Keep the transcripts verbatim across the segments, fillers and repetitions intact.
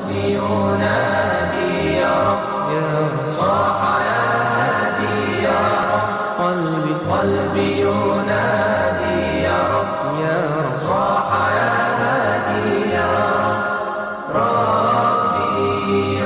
قلبي ينادي يا رب صاح يا هادي يا رب قلبي قلبي ينادي يا رب يا رب صاح يا هادي يا رب ربي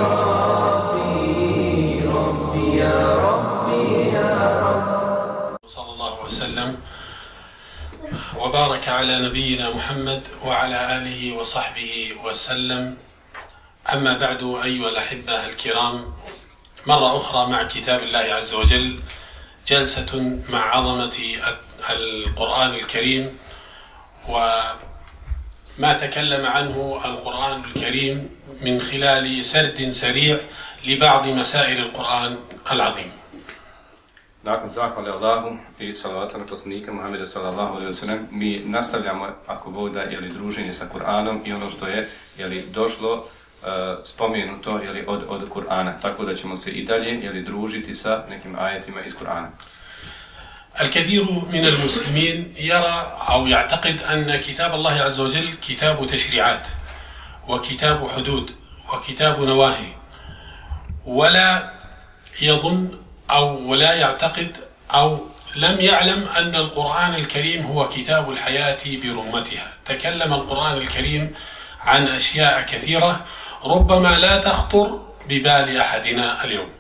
ربي ربي يا ربي يا رب. صلى الله وسلم وبارك على نبينا محمد وعلى آله وصحبه وسلم. أما بعد أيها الأحبة الكرام، مرة أخرى مع كتاب الله عز وجل، جلسة مع عظمة القرآن الكريم وما تكلم عنه القرآن الكريم من خلال سرد سريع لبعض مسائل القرآن العظيم. Nakon zahvale Allahu i salavata na poslanika Muhammeda sallallahu alejhi ve sellem, mi nastavljamo, ako Bog da, jeli, druženje sa Kur'anom i ono što je, jeli, došlo uh, spomenuto, jeli, od, od Kur'ana. Tako da ćemo se i dalje, jeli, družiti sa nekim ajetima iz Kur'ana. الكثير من المسلمين يرى أو يعتقد أن كتاب الله عز وجل كتاب تشريعات وكتاب حدود وكتاب نواهي، ولا يظن أو ولا يعتقد أو لم يعلم أن القرآن الكريم هو كتاب الحياة برمتها. تكلم القرآن الكريم عن أشياء كثيرة ربما لا تخطر ببال أحدنا اليوم.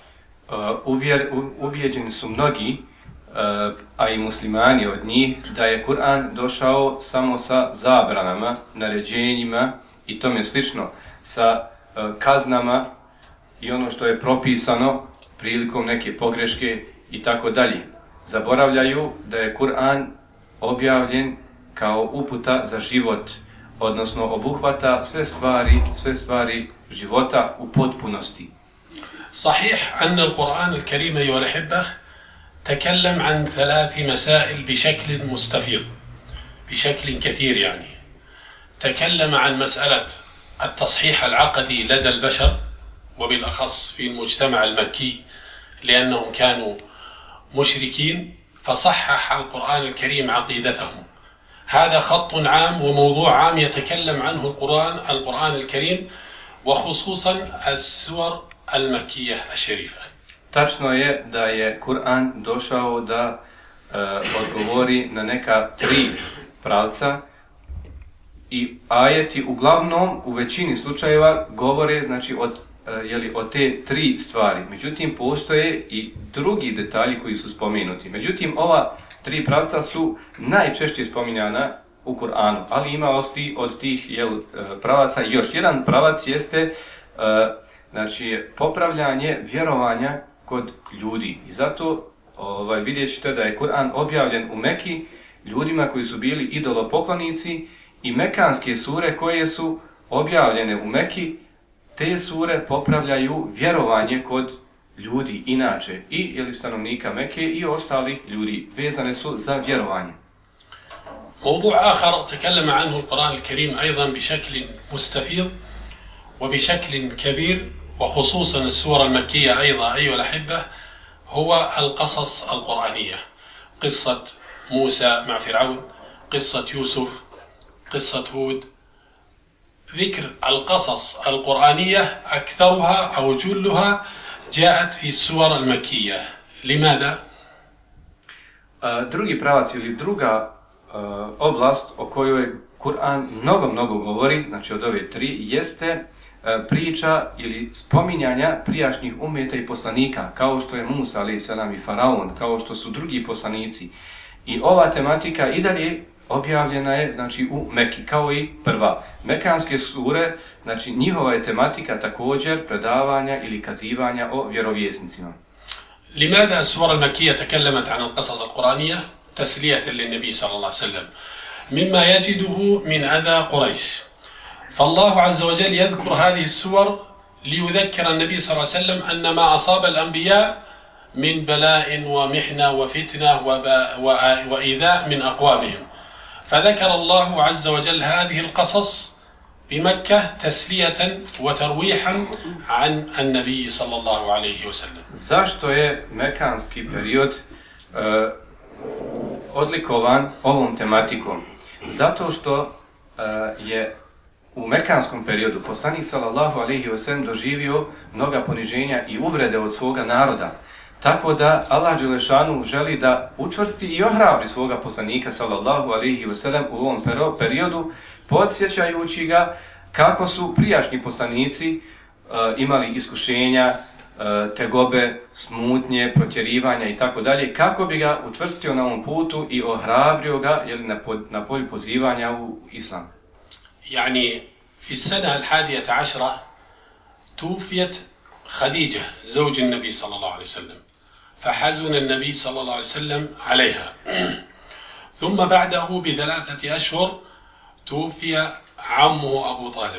Ubijeđeni su mnogi, a i muslimani od njih, da je Kur'an došao samo sa zabranama, naređenjima i tome slično, sa kaznama i ono što je propisano prilikom neke pogreške i tako dalje. Zaboravljaju da je Kur'an objavljen kao uputa za život, odnosno obuhvata sve stvari, sve stvari života u potpunosti. صحيح أن القرآن الكريم أيها الأحبة تكلم عن ثلاث مسائل بشكل مستفيض، بشكل كثير يعني. تكلم عن مسألة التصحيح العقدي لدى البشر، وبالأخص في المجتمع المكي لأنهم كانوا مشركين، فصحح القرآن الكريم عقيدتهم. هذا خط عام وموضوع عام يتكلم عنه القرآن القرآن الكريم، وخصوصا السور المكية الشريفة. Tačno je da je Kur'an došao da e, odgovori na neka tri pravca i ajeti uglavnom u većini slučajeva govore, znači, od Jeli, o te tri stvari. Međutim, postoje i drugi detalji koji su spomenuti. Međutim, ova tri pravca su najčešće spominjana u Kur'anu, ali ima osti od tih, jel, pravaca. Još jedan pravac jeste znači, popravljanje vjerovanja kod ljudi. I zato ovaj, vidjet ćete da je Kur'an objavljen u Meki ljudima koji su bili idolopoklonici, i mekanske sure koje su objavljene u Meki, te sure popravljaju vjerovanje kod ljudi inače, i ili stanovnika Mekke i ostalih ljudi, vezane su za vjerovanje. موضوع آخر تكلم عنه القرآن الكريم أيضا بشكل مستفيض وبشكل كبير، وخصوصا السور المكية أيضا أيها الأحبة، هو القصص القرآنية. قصة موسى مع فرعون، قصة يوسف، قصة هود. ذكر القصص القرآنية أكثرها أو جلها جاءت في السور المكية. لماذا؟ Drugi pravac ili druga uh, oblast o kojoj Kur'an mnogo, mnogo govori, znači od ove tri, jeste uh, priča ili spominjanja prijašnjih umeta i poslanika, kao što je Musa alejhi selam i Faraon, kao što su drugi poslanici. I ova tematika i dalje objavljena je, znači, u Meki, kao i prva. Mekanske sure, znači, njihova je tematika također predavanja ili kazivanja o vjerovjesnicima. لماذا السور المكية تكلمت عن القصص القرآنية تسلية للنبي صلى الله عليه وسلم مما يجده من أذى قريش؟ فالله عز وجل يذكر هذه السور ليذكر النبي صلى الله عليه وسلم أن ما أصاب الأنبياء من بلاء ومحنة وفتنة وإيذاء من أقوامهم، فذكر الله عز وجل هذه القصص بمكة تسلية وترويحا عن النبي صلى الله عليه وسلم. Zašto je mekanski period uh, odlikovan ovom tematikom? Zato što uh, je u mekanskom periodu poslanik sallallahu alejhi ve sellem doživio mnoga poniženja i uvrede od svoga naroda. Tako da Allah dželešanu želi da učvrsti i ohrabri svoga poslanika sallallahu alejhi ve sellem u ovom periodu, podsjećajući ga kako su prijašnji poslanici uh, imali iskušenja, uh, tegobe, smutnje, protjerivanja i tako dalje, kako bi ga učvrstio na ovom putu i ohrabrio ga jeli, na, pod, na polju pozivanja u islam. يعني في السنة الحادية عشرة توفيت خديجة زوج النبي صلى الله عليه وسلم فحزن النبي صلى الله عليه وسلم عليها ثم بعده بثلاثة أشهر توفي عمه أبو طالب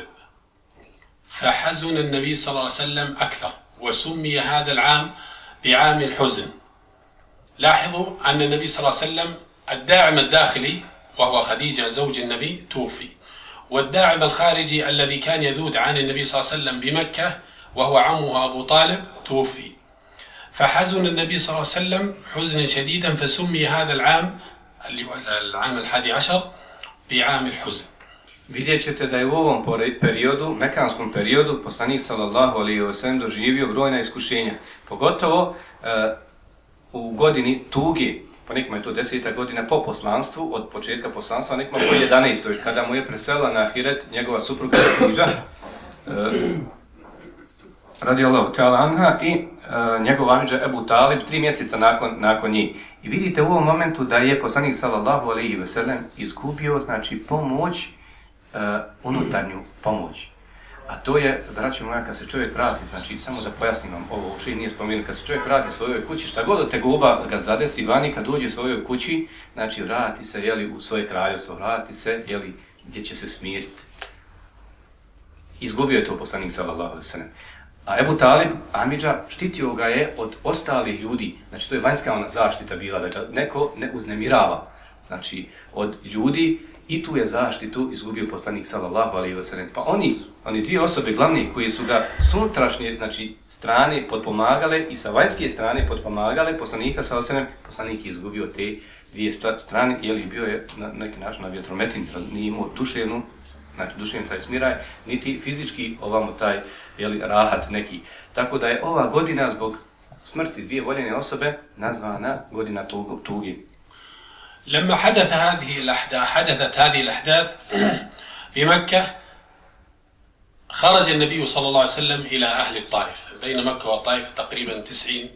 فحزن النبي صلى الله عليه وسلم أكثر وسمي هذا العام بعام الحزن. لاحظوا أن النبي صلى الله عليه وسلم الداعم الداخلي وهو خديجة زوج النبي توفي، والداعم الخارجي الذي كان يذود عن النبي صلى الله عليه وسلم بمكة وهو عمه أبو طالب توفي، فحزن النبي صلى الله عليه وسلم حزنا شديدا فسمي هذا العام اللي هو العام الحادي عشر بعام الحزن. Vidjet ćete da je u ovom periodu, mekanskom periodu, poslanik sallallahu alejhi ve sellem doživio brojna iskušenja. Pogotovo uh, u godini tuge, po nekima je to deseta godina po poslanstvu, od početka poslanstva, a nekima po jedanaestoj, kada mu je preselila na ahiret njegova supruga Hadidža, uh, radijallahu ta'ala anha, i uh, njegov amidža Ebu Talib tri mjeseca nakon, nakon njih. I vidite u ovom momentu da je poslanik sallallahu alejhi ve sellem izgubio, znači, pomoć, Uh, unutarnju pomoć. A to je, braćo moja, kad se čovjek vrati, znači samo da pojasnim vam ovo, uopšte nije spomenuo, kad se čovjek vrati svojoj kući, šta god od tegoba ga zadesi vani, kad dođe svojoj kući, znači vrati se, jeli, u svoje kraljevstvo, vrati se, jeli, gdje će se smiriti. Izgubio je to poslanik sallallahu alejhi ve sellem. A Ebu Talib, amidža, štitio ga je od ostalih ljudi, znači to je vanjska ona zaštita bila, da ga neko ne uznemirava, znači od ljudi. I tu je zaštitu izgubio poslanik sallallahu alejhi ve sellem. Pa oni, oni dvije osobe glavne koji su ga s unutrašnje, znači strane potpomagale i sa vanjske strane potpomagale poslanika sallallahu alejhi ve sellem, poslanik je izgubio te dvije strane, jer bio je na neki način na vjetrometin, nije imao duševnu, znači duševni taj smiraj, niti fizički ovamo taj, jeli, rahat neki. Tako da je ova godina zbog smrti dvije voljene osobe nazvana godina tugi. لما حدث هذه الأحداث حدثت هذه الأحداث في مكة خرج النبي صلى الله عليه وسلم إلى أهل الطائف. بين مكة والطائف تقريبا تسعين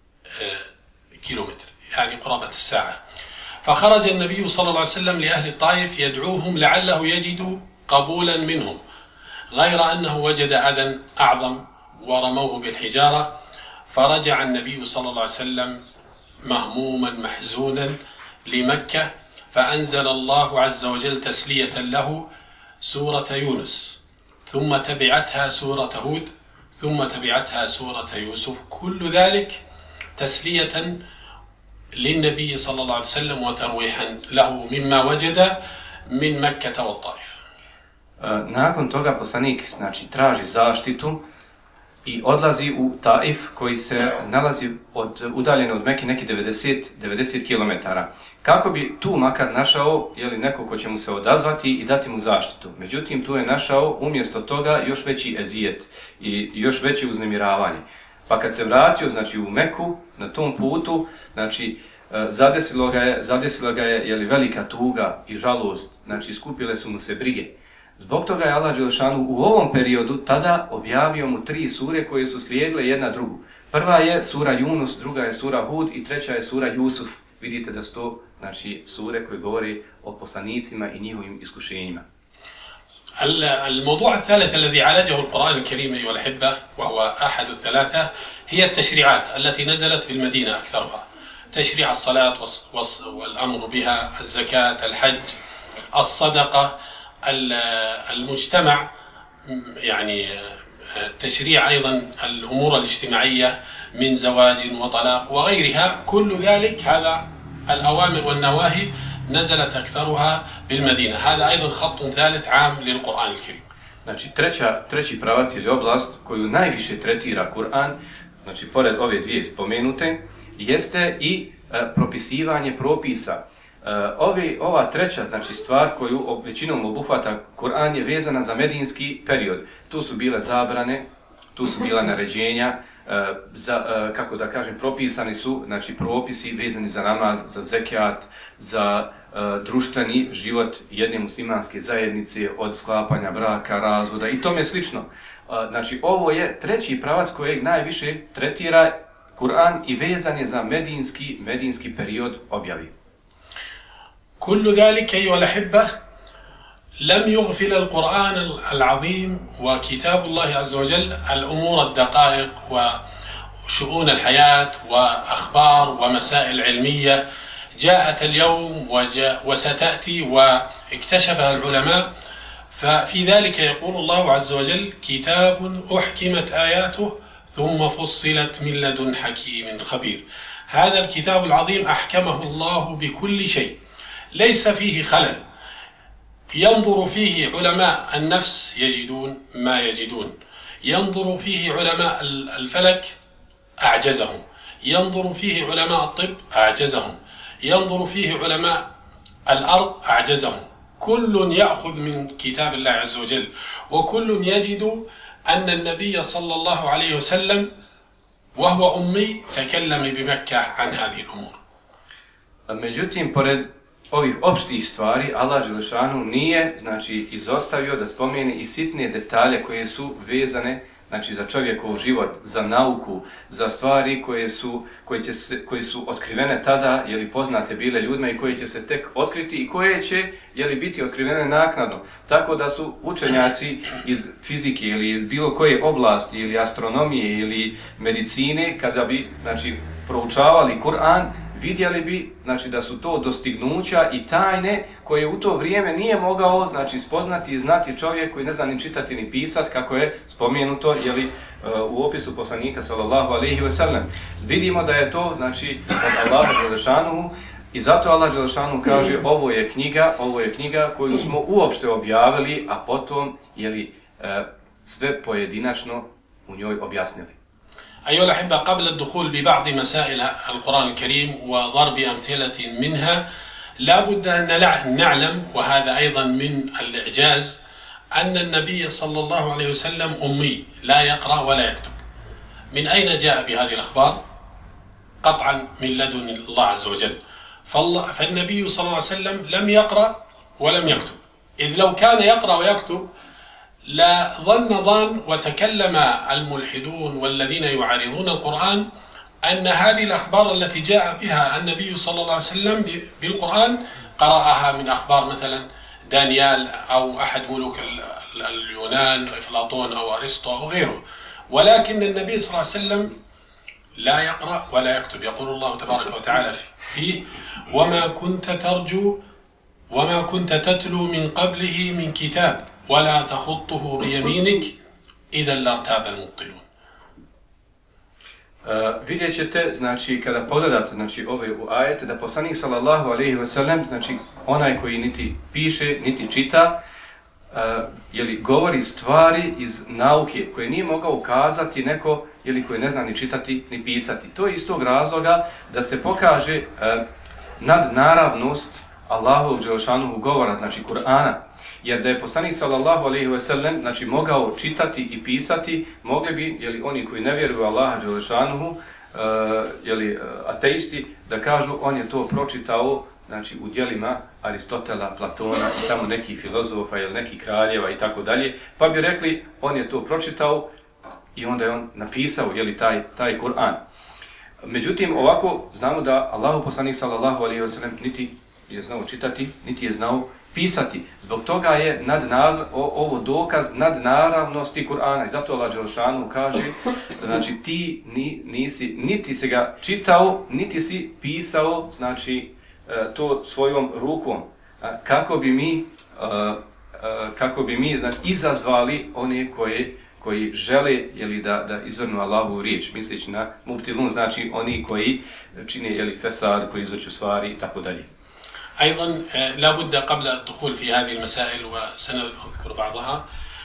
كيلومتر، يعني قرابة الساعة. فخرج النبي صلى الله عليه وسلم لأهل الطائف يدعوهم لعله يجد قبولا منهم، غير أنه وجد أذى أعظم ورموه بالحجارة، فرجع النبي صلى الله عليه وسلم مهموما محزونا لمكة، فأنزل الله عز وجل تسلية له سورة يونس، ثم تبعتها سورة هود، ثم تبعتها سورة يوسف، كل ذلك تسلية للنبي صلى الله عليه وسلم وترويحا له مما وجد من مكة والطائف. Nakon toga poslanik, znači, traži zaštitu i odlazi u Taif koji se nalazi od, udaljen od Mekke neki devedeset kilometara. Kako bi tu makar našao, jeli, neko ko će mu se odazvati i dati mu zaštitu. Međutim, tu je našao umjesto toga još veći ezijet i još veće uznemiravanje. Pa kad se vratio, znači, u Meku na tom putu, znači, zadesilo ga je, zadesilo ga je, jeli, velika tuga i žalost, znači skupile su mu se brige. Zbog toga je Allah dželešanu u ovom periodu tada objavio mu tri sure koje su slijedile jedna drugu. Prva je sura Yunus, druga je sura Hud i treća je sura Jusuf. Vidite da su to, znači, sure koje govori o poslanicima i njihovim iskušenjima. الموضوع الثالث الذي عالجه القرآن الكريم أيها الأحبة وهو أحد الثلاثة هي التشريعات التي نزلت بالمدينة أكثرها. تشريع الصلاة والأمر بها، الزكاة، الحج، الصدقة، المجتمع، يعني تشريع أيضا الأمور الاجتماعية من زواج وطلاق وغيرها. كل ذلك هذا الأوامر والنواهي نزلت أكثرها بالمدينة. هذا أيضا خط ثالث عام للقرآن الكريم. Znači, treća, treći pravac ili oblast koju najviše tretira Kur'an, znači pored ove dvije spomenute, jeste i e, propisivanje propisa. ovi, ova treća znači stvar koju većinom obuhvata Kur'an je vezana za medinski period. Tu su bile zabrane, tu su bila naređenja, za, kako da kažem, propisani su znači propisi vezani za namaz, za zekijat, za društveni život jedne muslimanske zajednice od sklapanja braka, razvoda i tome slično. Znači ovo je treći pravac kojeg najviše tretira Kur'an i vezan je za medinski, medinski period objavi. كل ذلك أيها الأحبة لم يغفل القرآن العظيم وكتاب الله عز وجل الأمور الدقائق وشؤون الحياة وأخبار ومسائل علمية جاءت اليوم وجاء وستأتي واكتشفها العلماء. ففي ذلك يقول الله عز وجل كتاب أحكمت آياته ثم فصلت من لدن حكيم خبير. هذا الكتاب العظيم أحكمه الله بكل شيء ليس فيه خلل. ينظر فيه علماء النفس يجدون ما يجدون، ينظر فيه علماء الفلك أعجزهم، ينظر فيه علماء الطب أعجزهم، ينظر فيه علماء الأرض أعجزهم. كل يأخذ من كتاب الله عز وجل وكل يجد أن النبي صلى الله عليه وسلم وهو أمي تكلم بمكة عن هذه الأمور. Međutim, pored ovih opštih stvari, Allah dželešanu nije znači izostavio da spomene i sitne detalje koje su vezane znači za čovjekov život, za nauku, za stvari koje su, koje će se, koje su otkrivene tada, je li poznate bile ljudima i koje će se tek otkriti i koje će je li biti otkrivene naknadno. Tako da su učenjaci iz fizike ili iz bilo koje oblasti ili astronomije ili medicine, kada bi znači proučavali Kur'an, vidjeli bi znači da su to dostignuća i tajne koje u to vrijeme nije mogao znači spoznati i znati čovjek koji ne zna ni čitati ni pisati, kako je spomenuto je li u opisu poslanika sallallahu alejhi ve sellem. Vidimo da je to znači od Allaha dželešanu i zato Allah dželešanu kaže ovo je knjiga, ovo je knjiga koju smo uopšte objavili, a potom je li sve pojedinačno u njoj objasnili. أيها الأحبة، قبل الدخول ببعض مسائل القرآن الكريم وضرب أمثلة منها لا بد أن نعلم، وهذا أيضا من الإعجاز، أن النبي صلى الله عليه وسلم أمي لا يقرأ ولا يكتب. من أين جاء بهذه الأخبار؟ قطعا من لدن الله عز وجل. فالنبي صلى الله عليه وسلم لم يقرأ ولم يكتب، إذ لو كان يقرأ ويكتب لا ظن ظان وتكلم الملحدون والذين يعارضون القرآن أن هذه الأخبار التي جاء بها النبي صلى الله عليه وسلم بالقرآن قرأها من أخبار مثلا دانيال أو أحد ملوك اليونان أفلاطون أو أرسطو أو غيره. ولكن النبي صلى الله عليه وسلم لا يقرأ ولا يكتب. يقول الله تبارك وتعالى فيه وما كنت ترجو وما كنت تتلو من قبله من كتاب ولا تخطه بيمينك إذا لارتاب المبطلون. Uh, vidjet ćete, znači, kada pogledate znači, ove u ajete, da poslanik sallallahu alejhi ve sellem, znači, onaj koji niti piše, niti čita, uh, jeli, govori stvari iz nauke koje nije mogao ukazati neko, jeli, koji ne zna ni čitati, ni pisati. To je iz tog razloga da se pokaže uh, nadnaravnost Allahovog dželešanohu govora, znači Kur'ana. Jer da je poslanik sallallahu alejhi ve sellem znači mogao čitati i pisati, mogli bi je li oni koji ne vjeruju Allaha dželešanuhu, uh, je li ateisti, da kažu on je to pročitao znači u djelima Aristotela, Platona i samo nekih filozofa ili nekih kraljeva i tako dalje, pa bi rekli on je to pročitao i onda je on napisao je li taj taj Kur'an. Međutim, ovako znamo da Allahov poslanik sallallahu alejhi ve sellem niti je znao čitati, niti je znao pisati. Zbog toga je nadnar, ovo dokaz nadnaravnosti Kur'ana. I zato Allah dželešanu kaže, znači ti ni, nisi, niti se ga čitao, niti si pisao, znači to svojom rukom. Kako bi mi, kako bi mi znači, izazvali one koje, koji žele jeli, da, da izvrnu Allahovu riječ, misleći na mubtilun, znači oni koji čine jeli, fesad, koji izvrću stvari i tako dalje. أيضا لا بد قبل الدخول في هذه المسائل وسنذكر بعضها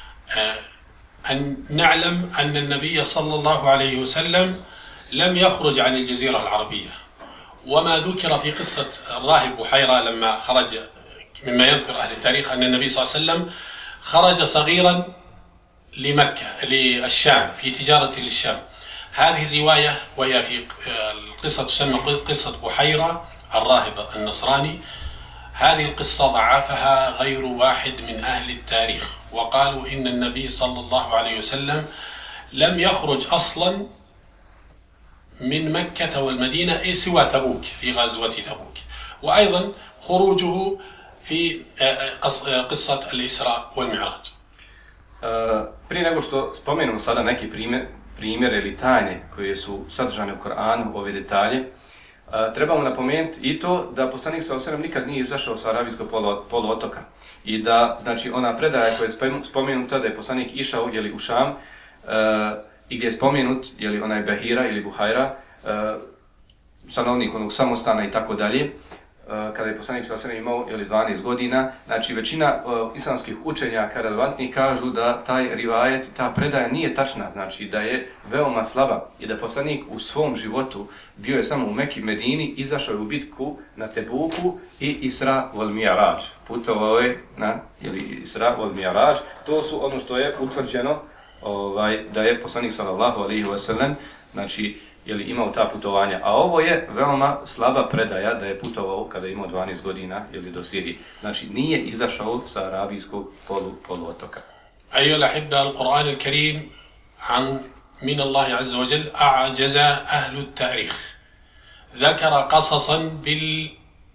أن نعلم أن النبي صلى الله عليه وسلم لم يخرج عن الجزيرة العربية وما ذكر في قصة الراهب بحيرة لما خرج، مما يذكر أهل التاريخ أن النبي صلى الله عليه وسلم خرج صغيرا لمكة للشام في تجارة للشام. هذه الرواية وهي في القصة تسمى قصة بحيرة الراهب النصراني، هذه القصة ضعفها غير واحد من أهل التاريخ، وقالوا إن النبي صلى الله عليه وسلم لم يخرج أصلا من مكة والمدينة سوى تبوك في غزوة تبوك، وأيضا خروجه في قصة الإسراء والمعراج. Prije nego što spomenemo sada neki primjer, primjere ili tajne koje su sadržane u Koranu, ove detalje, trebamo napomenuti i to da poslanik sallallahu alejhi ve sellem nikad nije izašao sa arabijskog poluotoka i da, znači, ona predaja koja je spomenuta da je poslanik išao jeli, u Šam uh, i gdje je spomenut jeli, onaj Bahira ili Buhajra, uh, stanovnik onog samostana i tako dalje, kada je poslanik sallallahu alejhi ve sellem imao ili dvanaest godina, znači većina uh, islamskih učenjaka relevantnih kažu da taj rivajet, ta predaja nije tačna, znači da je veoma slaba i da poslanik u svom životu bio je samo u Meki, Medini, izašao je u bitku na Tebuku i Isra wal Mi'raj. Putovao je na ili Isra wal Mi'raj. To su ono što je utvrđeno ovaj, da je poslanik sallallahu alejhi ve sellem, znači je li imao ta putovanja, a ovo je veoma slaba predaja da je putovao kada je imao dvanaest godina ili do Sirije. Znači nije izašao sa arabijskog polu, poluotoka. أيها الأحبة، القرآن الكريم عن من الله عز وجل أعجز أهل التاريخ، ذكر قصصا بال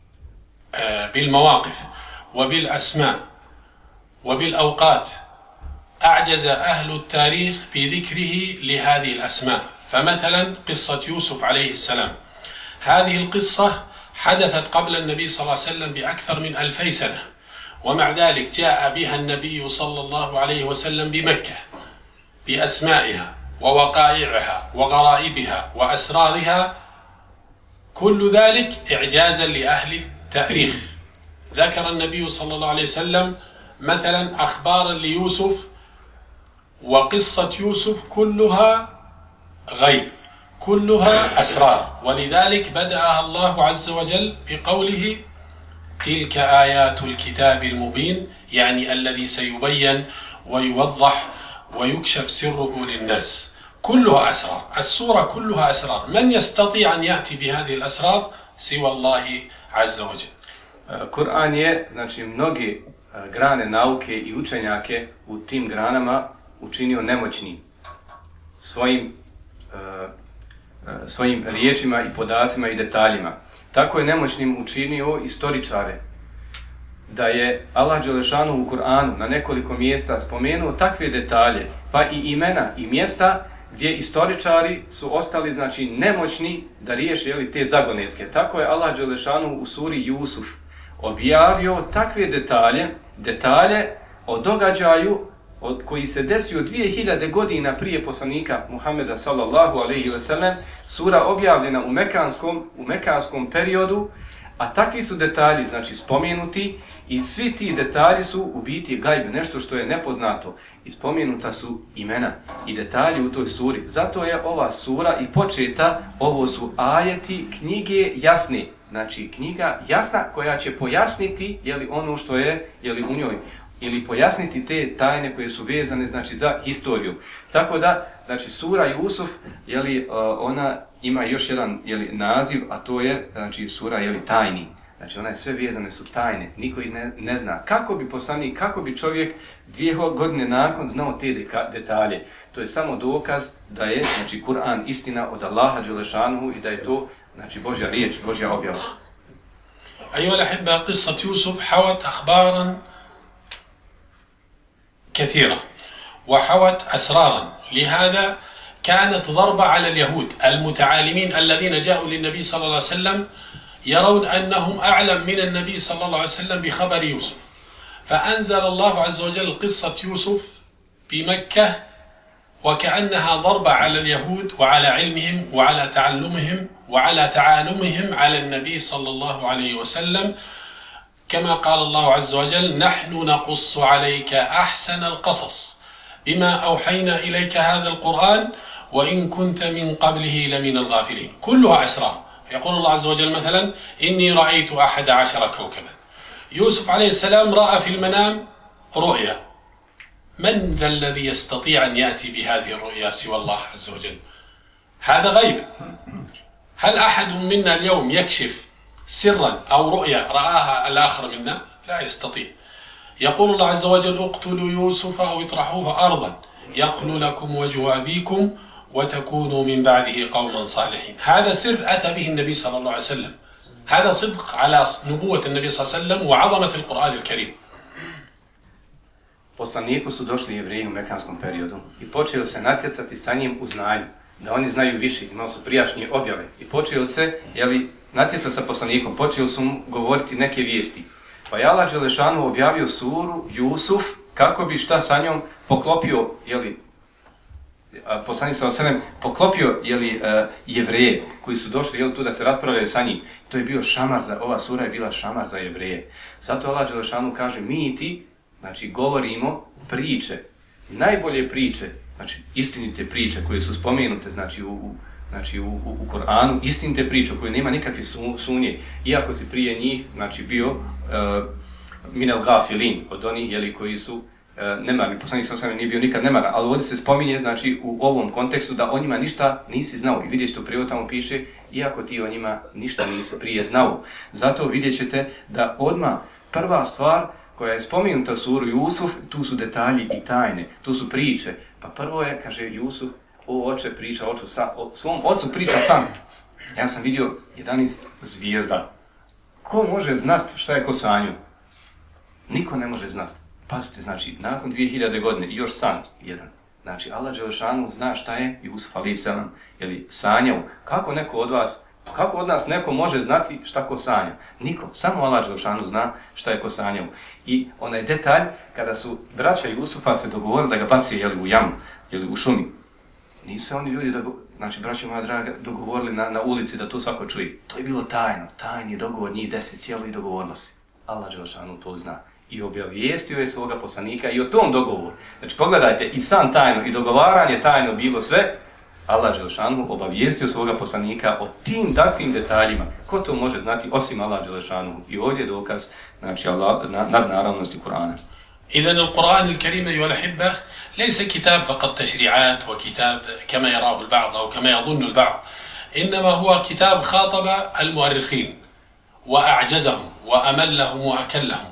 بالمواقف وبالأسماء وبالأوقات، أعجز أهل التاريخ بذكره لهذه الأسماء. فمثلا قصة يوسف عليه السلام، هذه القصة حدثت قبل النبي صلى الله عليه وسلم بأكثر من ألفي سنة، ومع ذلك جاء بها النبي صلى الله عليه وسلم بمكة بأسمائها ووقائعها وغرائبها وأسرارها، كل ذلك إعجازا لأهل التاريخ. ذكر النبي صلى الله عليه وسلم مثلا أخبارا ليوسف، وقصة يوسف كلها غيب، كلها أسرار، ولذلك بدأها الله عز وجل بقوله تلك آيات الكتاب المبين، يعني الذي سيبين ويوضح ويكشف سره للناس، كلها أسرار، السورة كلها أسرار، من يستطيع أن يأتي بهذه الأسرار سوى الله عز وجل. Kur'an je, znači, mnoge grane nauke i učenjake u tim granama učinio nemoćnim svojim svojim riječima i podacima i detaljima. Tako je nemoćnim učinio istoričare. Da je Allah dželešanu u Kur'anu na nekoliko mjesta spomenuo takve detalje, pa i imena i mjesta gdje istoričari su ostali, znači, nemoćni da riješe jeli, te zagonetke. Tako je Allah dželešanu u suri Jusuf objavio takve detalje, detalje o događaju od koji se desio dvije hiljade godina prije poslanika Muhameda sallallahu alejhi ve sellem, sura objavljena u mekanskom, u mekanskom periodu, a takvi su detalji, znači, spomenuti i svi ti detalji su u biti gajb, nešto što je nepoznato, i spomenuta su imena i detalji u toj suri. Zato je ova sura i početa, ovo su ajeti knjige jasne, znači knjiga jasna koja će pojasniti jeli, ono što je jeli, u njoj, ili pojasniti te tajne koje su vezane, znači, za historiju. Tako da, znači, sura Jusuf, jeli, ona ima još jedan jeli, naziv, a to je, znači, sura jeli, tajni. Znači, ona je sve vezane su tajne, niko ih ne, ne zna. Kako bi poslanik, kako bi čovjek dvije godine nakon znao te deka, detalje? To je samo dokaz da je, znači, Kur'an istina od Allaha dželešanuhu i da je to, znači, Božja riječ, Božja objava. أيها الأحبة، قصة يوسف حوت أخبارا كثيرة وحوت أسرارا، لهذا كانت ضربة على اليهود المتعالمين الذين جاءوا للنبي صلى الله عليه وسلم يرون أنهم أعلم من النبي صلى الله عليه وسلم بخبر يوسف، فأنزل الله عز وجل قصة يوسف بمكة وكأنها ضربة على اليهود وعلى علمهم وعلى تعلمهم وعلى تعالمهم على النبي صلى الله عليه وسلم، كما قال الله عز وجل نحن نقص عليك أحسن القصص بما أوحينا إليك هذا القرآن وإن كنت من قبله لمن الغافلين. كلها أسرار، يقول الله عز وجل مثلا إني رأيت أحد عشر كوكبا. يوسف عليه السلام رأى في المنام رؤيا. من ذا الذي يستطيع أن يأتي بهذه الرؤيا سوى الله عز وجل؟ هذا غيب. هل أحد منا اليوم يكشف سرا أو رؤيا رآها الآخر منا؟ لا يستطيع. يقول الله عز وجل اقتلوا يوسف أو اطرحوه أرضا يخل لكم وجه أبيكم وتكونوا من بعده قوما صالحين. هذا سر أتى به النبي صلى الله عليه وسلم. هذا صدق على نبوة النبي صلى الله عليه وسلم وعظمة القرآن الكريم. Poslaniku su došli Jevreji u mekanskom periodu i počeli se natjecati sa njim u znanju, da oni znaju više, imali su prijašnje objave i počeli se, jeli, natjeca sa poslanikom, počeli su mu govoriti neke vijesti. Pa je Allah Đelešanu objavio suru Jusuf kako bi šta sa njom poklopio, jeli, poslanik sallallahu alejhi ve sellem poklopio, jeli, uh, Jevreje koji su došli, jeli, tu da se raspravljaju sa njim. To je bio šamar za, ova sura je bila šamar za Jevreje. Zato Allah Đelešanu kaže, mi i ti, znači, govorimo priče, najbolje priče, znači, istinite priče koje su spomenute, znači, u, u, znači, u, u, u Koranu, istinite priče koje nema nikakve su, sunje, iako si prije njih, znači, bio uh, minel gafilin, od onih, jeli, koji su uh, nemarni, poslanik sallallahu alejhi ve sellem nije bio nikad nemaran, ali ovdje se spominje, znači, u ovom kontekstu da o njima ništa nisi znao. I vidjet ćete u prijevodu tamo piše, iako ti o njima ništa nisi prije znao. Zato vidjet ćete da odmah prva stvar koja je spomenuta u suru Jusuf, tu su detalji i tajne, tu su priče. Pa prvo je, kaže Jusuf, o oče priča, oču sam, o svom ocu priča sam. Ja sam vidio jedanaest zvijezda. Ko može znat šta je ko sanju? Niko ne može znat. Pazite, znači, nakon dvije hiljade godine i još san jedan. Znači, Allah Đelešanu zna šta je Jusuf alejhi selam, jeli, sanjao. Kako neko od vas, kako od nas neko može znati šta ko sanja? Niko, samo Allah Đelešanu zna šta je ko sanjao. I onaj detalj, kada su braća Jusufa se dogovorili da ga baci, jeli, u jamu, jeli, u šumi. Nisu se oni ljudi, da, znači, braća moja draga, dogovorili na, na ulici da to svako čuje. To je bilo tajno, tajni dogovor, njih deset cijelo i dogovorilo se. Allah Đelešanu to zna. I objavijestio je svoga poslanika i o tom dogovoru. Znači, pogledajte, i sam tajno, i dogovaranje tajno bilo sve, Allah Đelešanu obavijestio svoga poslanika o tim takvim detaljima. Ko to može znati osim Allah Đelešanu? I ovdje je dokaz, znači, Allah, nadnaravnosti Kur'ana. إذن القرآن الكريم أيها الأحبة ليس كتاب فقط تشريعات وكتاب كما يراه البعض أو كما يظن البعض، إنما هو كتاب خاطب المؤرخين وأعجزهم وأملهم وأكلهم،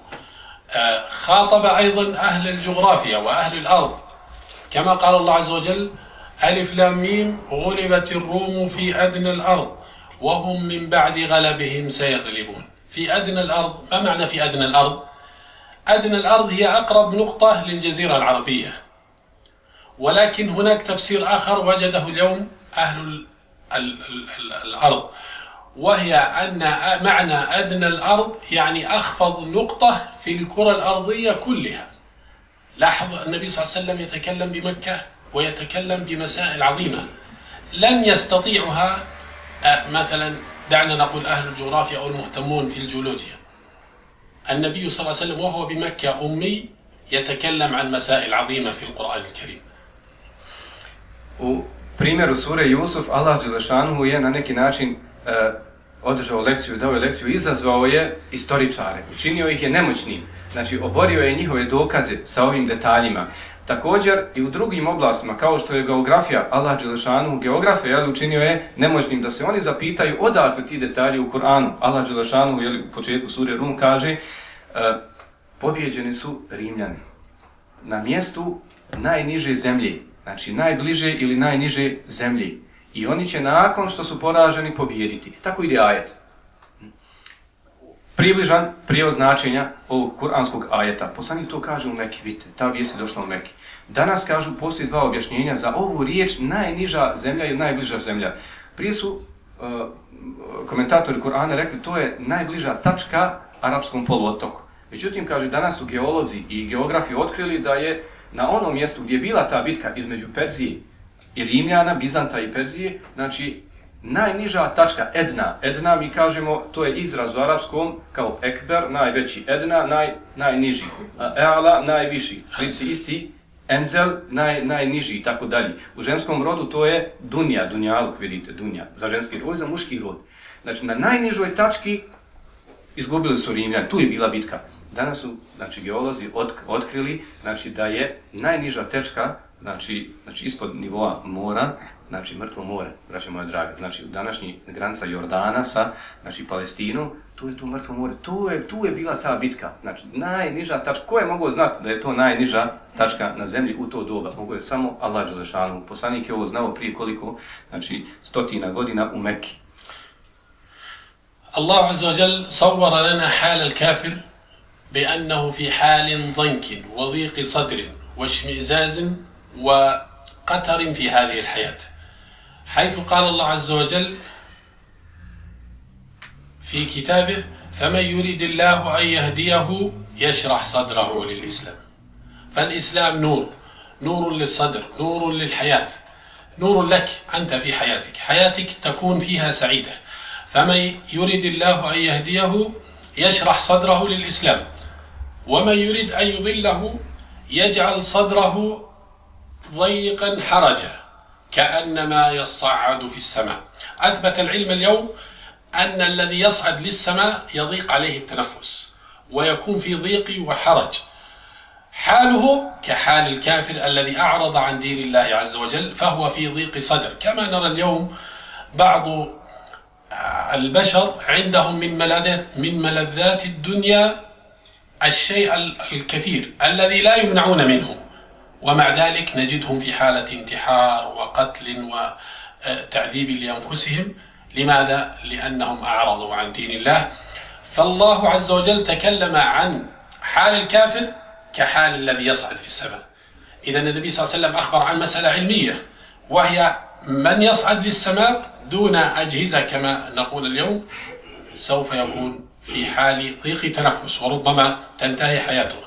خاطب أيضا أهل الجغرافيا وأهل الأرض، كما قال الله عز وجل ألف لام ميم غلبت الروم في أدنى الأرض وهم من بعد غلبهم سيغلبون. في أدنى الأرض، ما معنى في أدنى الأرض؟ أدنى الأرض هي أقرب نقطة للجزيرة العربية، ولكن هناك تفسير آخر وجده اليوم أهل ال ال ال الأرض، وهي أن معنى أدنى الأرض يعني أخفض نقطة في الكرة الأرضية كلها. لاحظ النبي صلى الله عليه وسلم يتكلم بمكة ويتكلم بمسائل عظيمة لن يستطيعها مثلا، دعنا نقول أهل الجغرافيا أو المهتمون في الجيولوجيا. النبي صلى الله عليه وسلم وهو بمكة أمي يتكلم عن مسائل عظيمة في القرآن الكريم. U primjeru sure Jusuf, Allah Đelešanu je na neki način uh, održao lekciju, dao je lekciju, izazvao je istoričare, učinio ih je nemoćnim, znači oborio je njihove dokaze sa ovim detaljima. Također i u drugim oblastima, kao što je geografija, Allah Đelešanu, geografija, jel, učinio je nemoćnim da se oni zapitaju odakle ti detalji u Kur'anu. Allah Đelešanu, jel, u početku sure Rum kaže, uh, pobjeđeni su Rimljani na mjestu najniže zemlje, znači najbliže ili najniže zemlje. I oni će nakon što su poraženi pobijediti. Tako ide ajet. Približan prijevod značenja ovog kuranskog ajeta. Poslanik to kaže u Meki, vidite, ta vijest je došla u Meki. Danas kažu, postoji dva objašnjenja za ovu riječ najniža zemlja i najbliža zemlja. Prije su uh, komentatori Kur'ana rekli to je najbliža tačka arapskom poluotoku. Međutim, kaže, danas su geolozi i geografi otkrili da je na onom mjestu gdje je bila ta bitka između Perzije i Rimljana, Bizanta i Perzije, znači najniža tačka, Edna. Edna mi kažemo, to je izraz u arapskom kao ekber, najveći. Edna, naj, najniži. Eala, najviši. Lici isti, enzel, naj, najniži i tako dalje. U ženskom rodu to je dunja, dunjaluk, vidite, dunja. Za ženski rod, za muški rod. Znači, na najnižoj tački izgubili su Rimljani, tu je bila bitka. Danas su, znači, geolozi otkrili, znači, da je najniža tečka, znači, znači ispod nivoa mora, znači mrtvo more, braće moje drage, znači današnji granica Jordana sa, znači, Palestinom, tu je tu mrtvo more, tu je, tu je bila ta bitka, znači najniža tačka. Ko je mogao znati da je to najniža tačka na zemlji u to doba? Mogu je samo Allah dželešanu. Poslanik je ovo znao prije koliko, znači stotina godina u Mekki. Allah azza wa jal صور لنا حال الكافر بأنه في حال ضنك وضيق صدر واشمئزاز وقتر في هذه الحياة، حيث قال الله عز وجل في كتابه: فمن يريد الله أن يهديه يشرح صدره للإسلام. فالإسلام نور، نور للصدر، نور للحياة، نور لك أنت في حياتك، حياتك تكون فيها سعيدة. فمن يريد الله أن يهديه يشرح صدره للإسلام، ومن يريد أن يضله يجعل صدره ضيقا حرجا كأنما يصعد في السماء. أثبت العلم اليوم أن الذي يصعد للسماء يضيق عليه التنفس ويكون في ضيق وحرج، حاله كحال الكافر الذي أعرض عن دين الله عز وجل، فهو في ضيق صدر. كما نرى اليوم بعض البشر عندهم من ملذات من ملذات الدنيا الشيء الكثير الذي لا يمنعون منه، ومع ذلك نجدهم في حالة انتحار وقتل وتعذيب لأنفسهم. لماذا؟ لأنهم أعرضوا عن دين الله. فالله عز وجل تكلم عن حال الكافر كحال الذي يصعد في السماء. إذن النبي صلى الله عليه وسلم أخبر عن مسألة علمية، وهي من يصعد للسماء دون أجهزة كما نقول اليوم سوف يكون في حال ضيق تنفس وربما تنتهي حياته.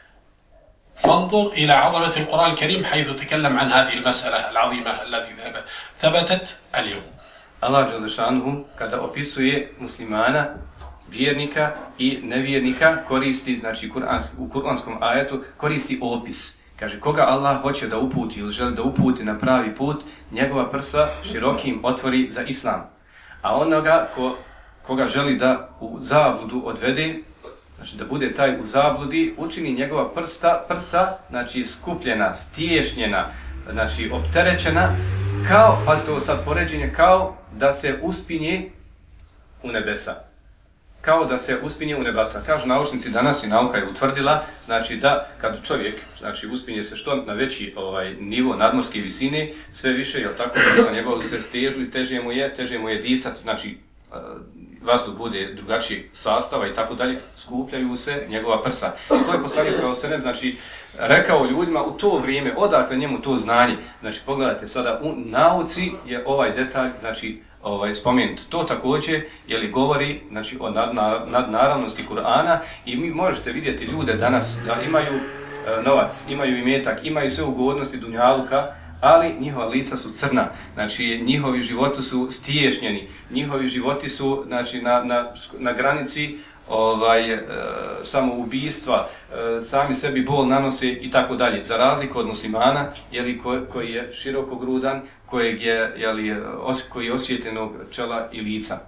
فانظر إلى عظمة القرآن الكريم حيث تكلم عن هذه المسألة العظيمة التي ثبتت اليوم. Allah dželešanuhu kada opisuje muslimana, vjernika i nevjernika, koristi, znači u kuranskom ajetu, koristi opis. Kaže, koga Allah hoće da uputi ili želi da uputi na pravi put, njegova prsa širokim otvori za islam. A onoga ko, koga želi da u zabludu odvede, znači da bude taj u zabludi, učini njegova prsta, prsa, znači skupljena, stiješnjena, znači opterećena, kao, pazite ovo sad poređenje, kao da se uspinje u nebesa. Kao da se uspinje u nebesa. Kažu naučnici danas i nauka je utvrdila, znači da kad čovjek, znači uspinje se što na veći ovaj nivo nadmorske visine, sve više je tako da sa njegovom se stežu i teže mu je, teže mu je disati, znači vazduh bude drugačijeg sastava i tako dalje, skupljaju se njegova prsa. To je poslanik sallallahu alejhi ve sellem, znači rekao ljudima u to vrijeme, odakle njemu to znanje. Znači pogledajte sada, u nauci je ovaj detalj, znači ovaj spomenut. To također je li govori, znači o nadnaravnosti Kur'ana, i mi možete vidjeti ljude danas da imaju e, novac, imaju imetak, imaju sve ugodnosti dunjaluka, ali njihova lica su crna, znači njihovi životi su stiješnjeni, njihovi životi su, znači, na, na, na granici ovaj, e, samoubistva, e, sami sebi bol nanose i tako dalje, za razliku od muslimana, jeli, ko, koji je širokogrudan, kojeg je, jeli, os, koji je osvjetljenog čela i lica.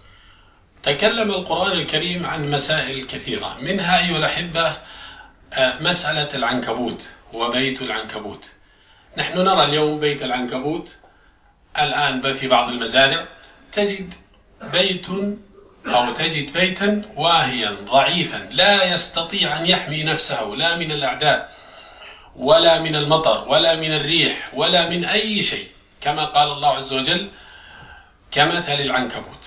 تكلم القرآن الكريم عن مسائل كثيرة، منها أيها الأحبة مسألة العنكبوت وبيت العنكبوت. نحن نرى اليوم بيت العنكبوت الآن في بعض المزارع، تجد بيت أو تجد بيتا واهيا ضعيفا لا يستطيع أن يحمي نفسه لا من الأعداء ولا من المطر ولا من الريح ولا من أي شيء، كما قال الله عز وجل كمثل العنكبوت.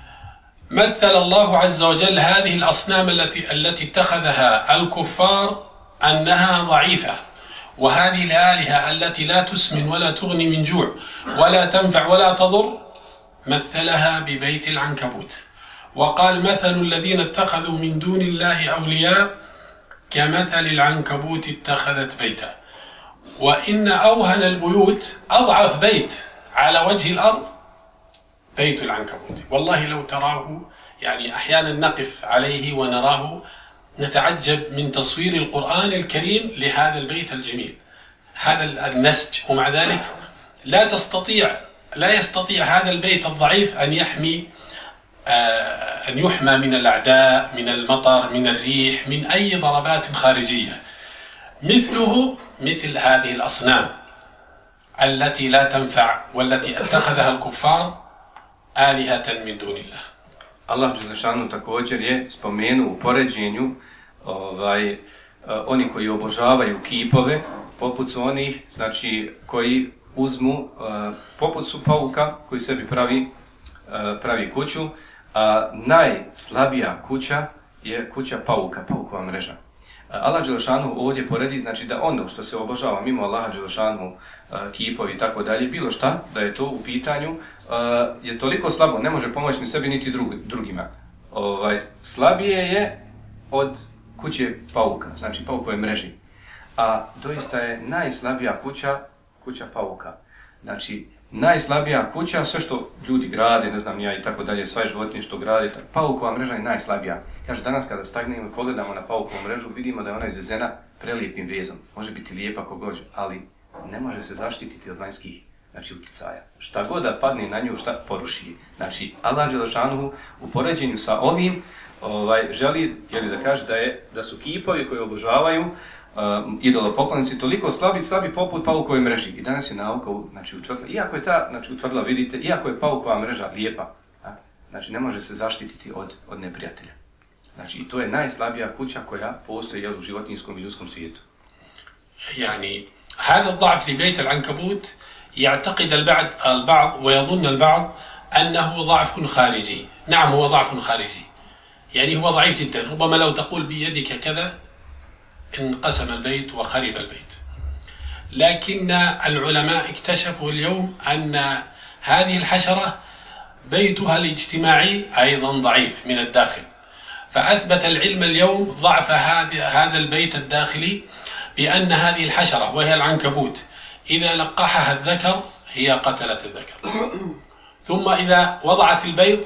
مثل الله عز وجل هذه الأصنام التي التي اتخذها الكفار أنها ضعيفة، وهذه الآلهة التي لا تسمن ولا تغني من جوع ولا تنفع ولا تضر، مثلها ببيت العنكبوت. وقال مثل الذين اتخذوا من دون الله أولياء كمثل العنكبوت اتخذت بيتا. وإن أوهن البيوت أضعف بيت على وجه الأرض بيت العنكبوت. والله لو تراه، يعني أحيانا نقف عليه ونراه نتعجب من تصوير القرآن الكريم لهذا البيت الجميل، هذا النسج، ومع ذلك لا تستطيع لا يستطيع هذا البيت الضعيف أن يحمي أن يحمى من الأعداء، من المطر، من الريح، من أي ضربات خارجية. مثله مثل هذه الأصنام التي لا تنفع والتي اتخذها الكفار آلهة من دون الله. Allah Đelešanu također je spomenuo u poređenju ovaj, oni koji obožavaju kipove, poput su onih, znači, koji uzmu, poput su pauka koji sebi pravi, pravi kuću, a najslabija kuća je kuća pauka, paukova mreža. Allah Đelešanu ovdje poredi, znači da ono što se obožava mimo Allaha Đelešanu, kipovi i tako dalje, bilo šta, da je to u pitanju, je toliko slabo, ne može pomoći ni sebi niti drugima. Ovaj, slabije je od kuće pauka, znači paukove mreži. A doista je najslabija kuća, kuća pauka. Znači, najslabija kuća, sve što ljudi grade, ne znam ja i tako dalje, sve životinje što grade, paukova mreža je najslabija. Kaže, danas kada stagnemo i pogledamo na paukovu mrežu, vidimo da je ona izvezena prelijepim vezom. Može biti lijepa kogod, ali ne može se zaštititi od vanjskih, znači, uticaja. Šta god da padne na nju, šta poruši. Znači, Allah Đelešanu u poređenju sa ovim ovaj, želi, jeli da kaže da, je, da su kipovi koji obožavaju Um, idolopoklonici toliko slabi, slabi poput paukove mreži. I danas je nauka, znači, utvrdila, iako je ta, znači, utvrdila, vidite, iako je paukova mreža lijepa, a, znači, ne može se zaštititi od, od neprijatelja. Znači, i to je najslabija kuća koja postoji, jel, u životinjskom i ljudskom svijetu. يعني هذا الضعف لبيت العنكبوت يعتقد البعض البعض ويظن البعض أنه ضعف خارجي. نعم، هو ضعف خارجي، يعني هو ضعيف جدا. ربما لو تقول بيدك كذا انقسم البيت وخرب البيت. لكن العلماء اكتشفوا اليوم أن هذه الحشرة بيتها الاجتماعي أيضا ضعيف من الداخل، فأثبت العلم اليوم ضعف هذا البيت الداخلي بأن هذه الحشرة وهي العنكبوت إذا لقحها الذكر هي قتلت الذكر، ثم إذا وضعت البيض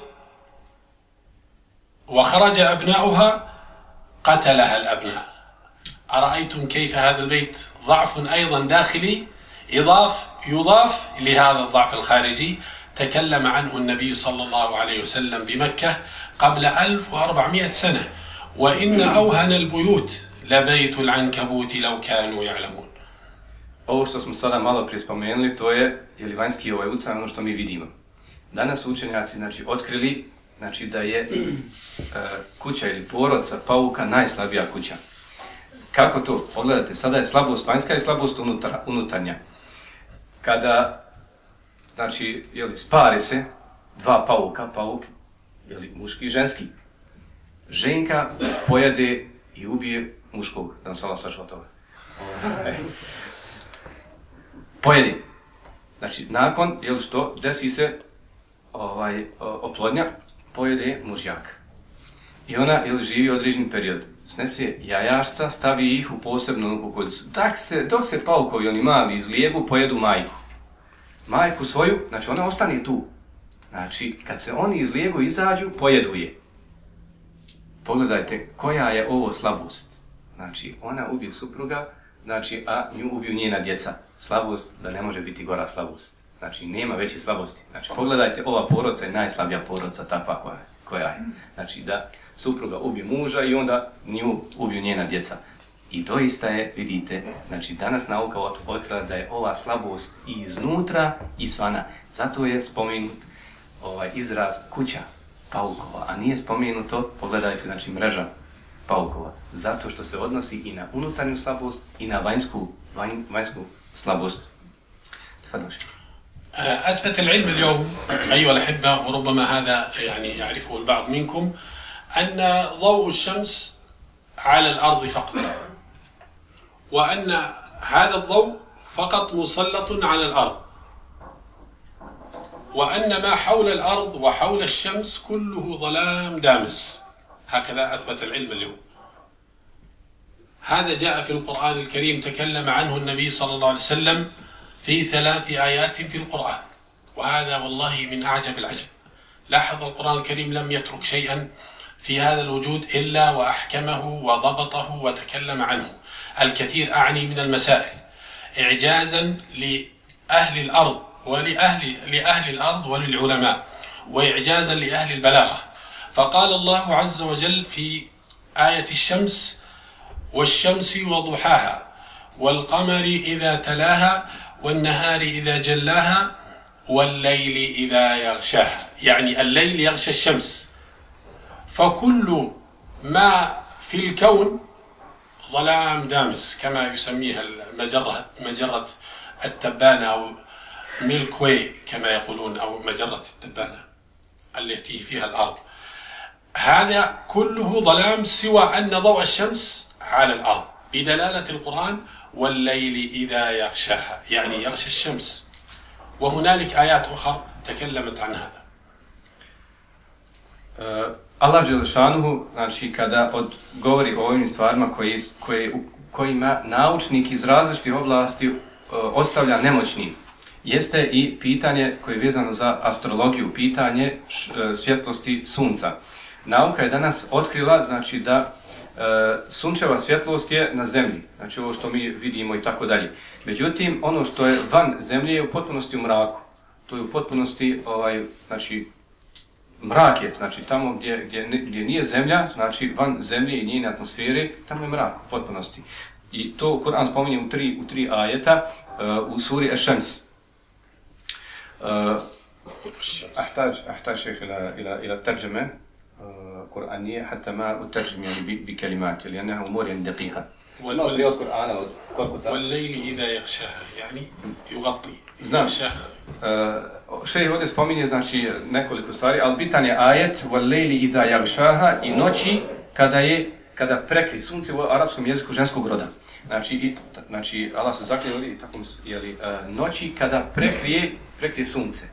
وخرج أبناؤها قتلها الأبناء. أرأيتم كيف هذا البيت ضعف أيضا داخلي إضاف يضاف لهذا الضعف الخارجي تكلم عنه النبي صلى الله عليه وسلم بمكة قبل ألف وأربعمائة سنة، وإن أوهن البيوت لبيت العنكبوت لو كانوا يعلمون. Ovo što smo sada malo prije spomenuli, to je, je li vanjski ovaj ucaj, ono što mi vidimo. Danas su učenjaci, znači, otkrili, znači, da je uh, kuća ili porodca pauka najslabija kuća. Kako to? Pogledajte, sada je slabost vanjska i slabost unutar, unutarnja. Kada, znači, jeli, spare se dva pauka, pauk, jeli, muški i ženski. Ženka pojede i ubije muškog, da vam sam vam sašao toga. E. Pojede. Znači, nakon, jel što, desi se ovaj, oplodnja, pojede mužjak. I ona, jel, živi određeni period. Snese jajašca, stavi ih u posebnu kukuljicu. Dok se, dok se paukovi, oni mali, izlijebu, pojedu majku. Majku svoju, znači ona ostane tu. Znači, kad se oni izlijebu, izađu, pojedu je. Pogledajte, koja je ovo slabost. Znači, ona ubije supruga, znači, a nju ubiju njena djeca. Slabost, da ne može biti gora slabost. Znači, nema veće slabosti. Znači, pogledajte, ova porodca je najslabija porodca, takva koja je. Koja je. Znači, da supruga ubije muža i onda nju ubiju njena djeca. I doista je, vidite, znači, danas nauka otkrila da je ova slabost i iznutra i svana. Zato je spomenut ovaj izraz kuća paukova, a nije spomenuto, pogledajte, znači, mreža paukova. Zato što se odnosi i na unutarnju slabost i na vanjsku, vanj, vanjsku slabost. تفضل. أثبت العلم اليوم أيها الأحبة، وربما هذا يعني يعرفه البعض منكم، أن ضوء الشمس على الأرض فقط، وأن هذا الضوء فقط مسلط على الأرض، وأن ما حول الأرض وحول الشمس كله ظلام دامس. هكذا أثبت العلم اليوم. هذا جاء في القرآن الكريم، تكلم عنه النبي صلى الله عليه وسلم في ثلاث آيات في القرآن، وهذا والله من أعجب العجب. لاحظ القرآن الكريم لم يترك شيئا في هذا الوجود إلا وأحكمه وضبطه وتكلم عنه الكثير، أعني من المسائل، إعجازا لأهل الأرض ولأهل لأهل الأرض وللعلماء، وإعجازا لأهل البلاغة. فقال الله عز وجل في آية الشمس والشمس وضحاها والقمر إذا تلاها والنهار إذا جلاها والليل إذا يغشاها، يعني الليل يغشى الشمس. فكل ما في الكون ظلام دامس كما يسميها مجرة مجرة التبانة أو ميلك واي كما يقولون، أو مجرة التبانة التي فيها الأرض، هذا كله ظلام سوى أن ضوء الشمس على الأرض، بدلالة القرآن والليل إذا يغشاها، يعني يغشى الشمس. وهنالك آيات أخرى تكلمت عن هذا. Uh, Allah Đelešanuhu, znači kada od, govori o ovim stvarima koji, koji, kojima naučnik iz različitih oblasti uh, ostavlja nemoćnim, jeste i pitanje koje je vezano za astrologiju, pitanje š, uh, svjetlosti sunca. Nauka je danas otkrila, znači, da uh, sunčeva svjetlost je na zemlji, znači ovo što mi vidimo i tako dalje. Međutim, ono što je van zemlje je u potpunosti u mraku. To je u potpunosti, ovaj, znači, mrak je, znači tamo gdje, gdje, gdje nije zemlja, znači van zemlje i njene atmosfere, tamo je mrak u potpunosti. I to Kur'an spominje u tri, u tri ajeta uh, u suri Eš-Šems. أحتاج أحتاج شيخ إلى إلى إلى الترجمة قرآنية حتى ما أترجم يعني بكلمات لأنها أمور يعني دقيقة. والليل إذا يغشاها يعني يغطي. Znam. Uh, Šejh ovdje spominje znači nekoliko stvari, ali bitan je ajet وَاللَّيْلِ إِذَا يَغْشَاهَا i noći kada je kada prekrije sunce u arapskom jeziku ženskog roda. Znači, i, znači Allah se zaklinje tako jeli, uh, noći kada prekrije prekrije sunce.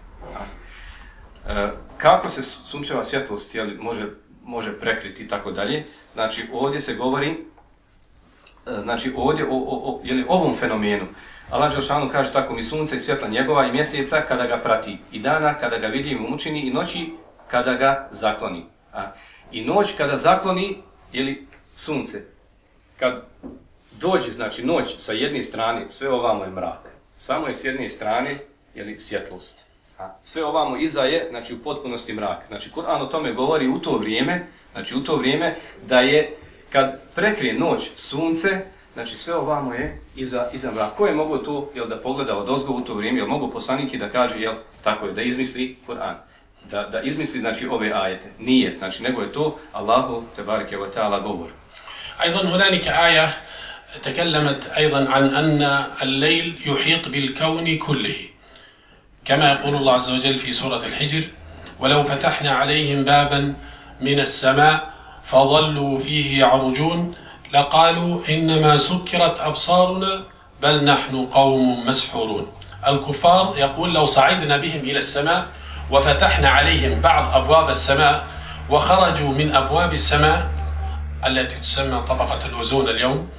Uh, kako se sunčeva svjetlost jeli, može može prekriti i tako dalje. Znači ovdje se govori uh, znači ovdje o, o, o jeli, ovom fenomenu. Allah Đelšanu kaže tako mi sunce i svjetla njegova i mjeseca kada ga prati i dana kada ga vidi u mučini i noći kada ga zakloni. A, I noć kada zakloni ili sunce. Kad dođe znači noć sa jedne strane sve ovamo je mrak. Samo je s jedne strane ili svjetlost. A, sve ovamo iza je znači u potpunosti mrak. Znači Kur'an o tome govori u to vrijeme, znači u to vrijeme da je kad prekrije noć sunce, znači sve ovamo je iza, iza mraka. Ko je mogao to jel, da pogleda od ozgo u to vrijeme, jel mogu poslanik i da kaže, jel, tako je, da izmisli Kur'an, da, da izmisli znači ove ajete. Nije, znači nego je to Allahu tebareke ve taala govor. أيضا هنالك آية تكلمت أيضا عن أن الليل يحيط بالكون كله كما يقول الله عز وجل في سورة الحجر ولو فتحنا عليهم بابا من السماء فظلوا فيه يعرجون لقالوا إنما سكرت أبصارنا بل نحن قوم مسحورون. الكفار يقول لو صعدنا بهم إلى السماء وفتحنا عليهم بعض أبواب السماء وخرجوا من أبواب السماء التي تسمى طبقة الأوزون اليوم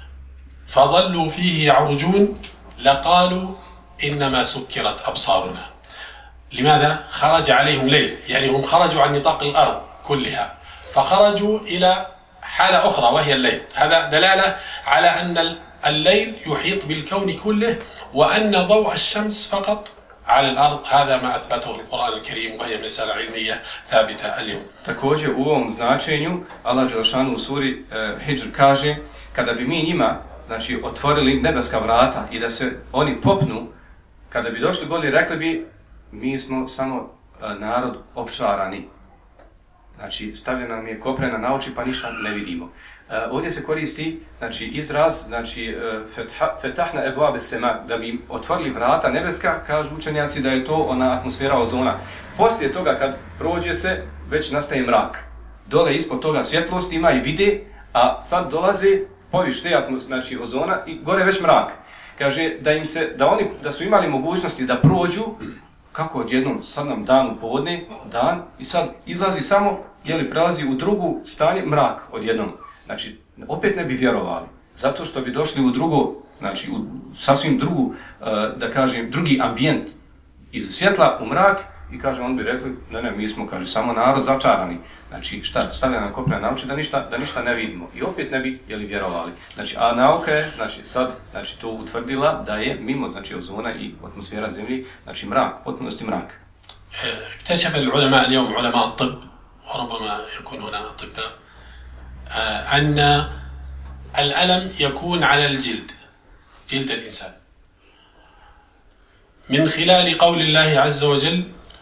فظلوا فيه يعرجون لقالوا إنما سكرت أبصارنا. لماذا؟ خرج عليهم ليل، يعني هم خرجوا عن نطاق الأرض كلها فخرجوا إلى حالة أخرى وهي الليل. هذا دلالة على أن الليل يحيط بالكون كله وأن ضوء الشمس فقط على الأرض. هذا ما أثبته القرآن الكريم وهي مسألة علمية ثابتة اليوم. Također u ovom značenju Allah Đelešanu u suri uh, Hidžr kaže kada bi mi njima znači, otvorili nebeska vrata i da se oni popnu, kada bi došli goli rekli bi mi smo samo uh, narod opšarani. Znači, stavljena nam je koprena na oči pa ništa ne vidimo. Uh, ovdje se koristi znači, izraz, znači, uh, fetahna ebuabe sema, da bi otvorili vrata nebeska, kažu učenjaci da je to ona atmosfera ozona. Poslije toga kad prođe se, već nastaje mrak. Dole ispod toga svjetlost ima i vide, a sad dolaze poviš te znači, ozona i gore već mrak. Kaže da im se, da oni, da su imali mogućnosti da prođu, kako odjednom, sad nam dan u podne, dan, i sad izlazi samo, jeli prelazi u drugu stanje, mrak odjednom. Znači, opet ne bi vjerovali, zato što bi došli u drugo, znači u sasvim drugu, da kažem, drugi ambijent iz svjetla u mrak i kaže, on bi rekli, ne, ne, mi smo, kaže, samo narod začarani. Znači, šta, stavlja nam koprena na oči da ništa, da ništa ne vidimo. I opet ne bi, jeli, vjerovali. Znači, a nauka je, znači, sad, znači, to utvrdila da je mimo, znači, ozona i atmosfera zemlji, znači, mrak, potpunosti mrak. اكتشف العلماء اليوم علماء الطب وربما يكون هنا أطباء، أن الألم يكون على الجلد، جلد الإنسان، من خلال قول الله عز وجل: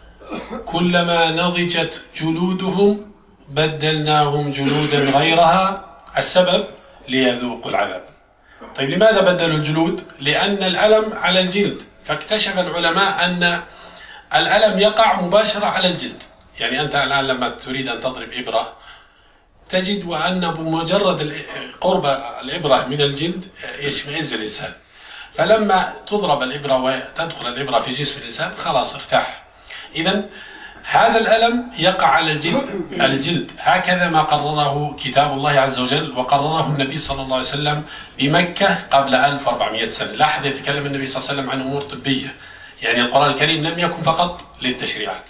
كلما نضجت جلودهم بدلناهم جلودا غيرها، السبب ليذوقوا العذاب. طيب لماذا بدلوا الجلود؟ لأن الألم على الجلد، فاكتشف العلماء أن الألم يقع مباشرة على الجلد. يعني أنت الآن لما تريد أن تضرب إبرة تجد وأن بمجرد قرب الإبرة من الجلد يشمئز الإنسان، فلما تضرب الإبرة وتدخل الإبرة في جسم الإنسان خلاص ارتاح. إذن هذا الألم يقع على الجلد الجلد هكذا ما قرره كتاب الله عز وجل، وقرره النبي صلى الله عليه وسلم بمكة قبل ألف وأربعمائة سنة. لا أحد يتكلم النبي صلى الله عليه وسلم عن أمور طبية، يعني القرآن الكريم لم يكن فقط للتشريعات.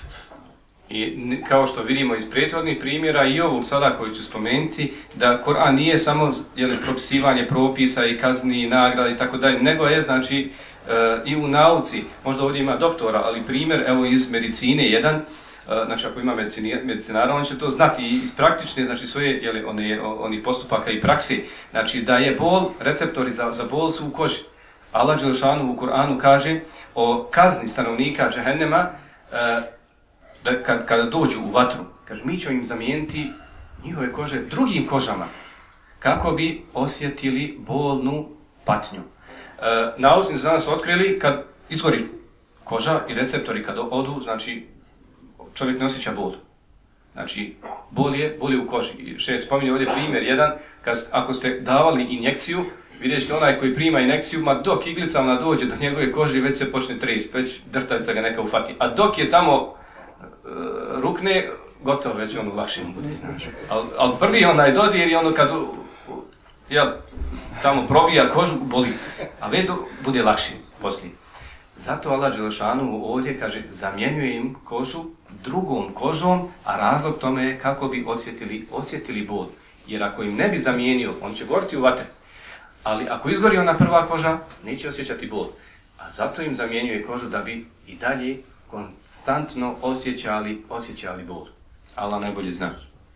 I kao što vidimo iz prethodnih primjera i ovog sada koji ću spomenuti, da Kur'an nije samo jeli, propisivanje propisa i kazni i nagrada i tako dalje, nego je znači e, i u nauci, možda ovdje ima doktora, ali primjer evo iz medicine jedan, e, znači ako ima medicinara on će to znati i iz praktične, znači svoje jeli, one, oni postupaka i praksi, znači da je bol, receptori za, za bol su u koži. Allah dželešanu u Kur'anu kaže o kazni stanovnika džehennema, e, da kad, kada dođu u vatru, kaže, mi ćemo im zamijeniti njihove kože drugim kožama, kako bi osjetili bolnu patnju. E, naučnici su danas otkrili, kad izgori koža i receptori kad odu, znači čovjek ne osjeća bol. Znači, bol je, bol je u koži. Še spominje ovdje primjer jedan, kad, ako ste davali injekciju, vidjet ćete onaj koji prima injekciju, ma dok iglica ona dođe do njegove kože, već se počne trest, već drtavica ga neka ufati. A dok je tamo rukne, gotovo već ono lakše mu bude, znači. Ali al prvi onaj dodir je ono kad jel, tamo probija kožu, boli, a već bude lakše poslije. Zato Allah dželešanu ovdje kaže, zamjenjuje im kožu drugom kožom, a razlog tome je kako bi osjetili, osjetili bol. Jer ako im ne bi zamijenio, on će goriti u vatri. Ali ako izgori ona prva koža, neće osjećati bol. A zato im zamjenjuje kožu da bi i dalje konstantno osjećali, osjećali bol. Allah najbolje zna.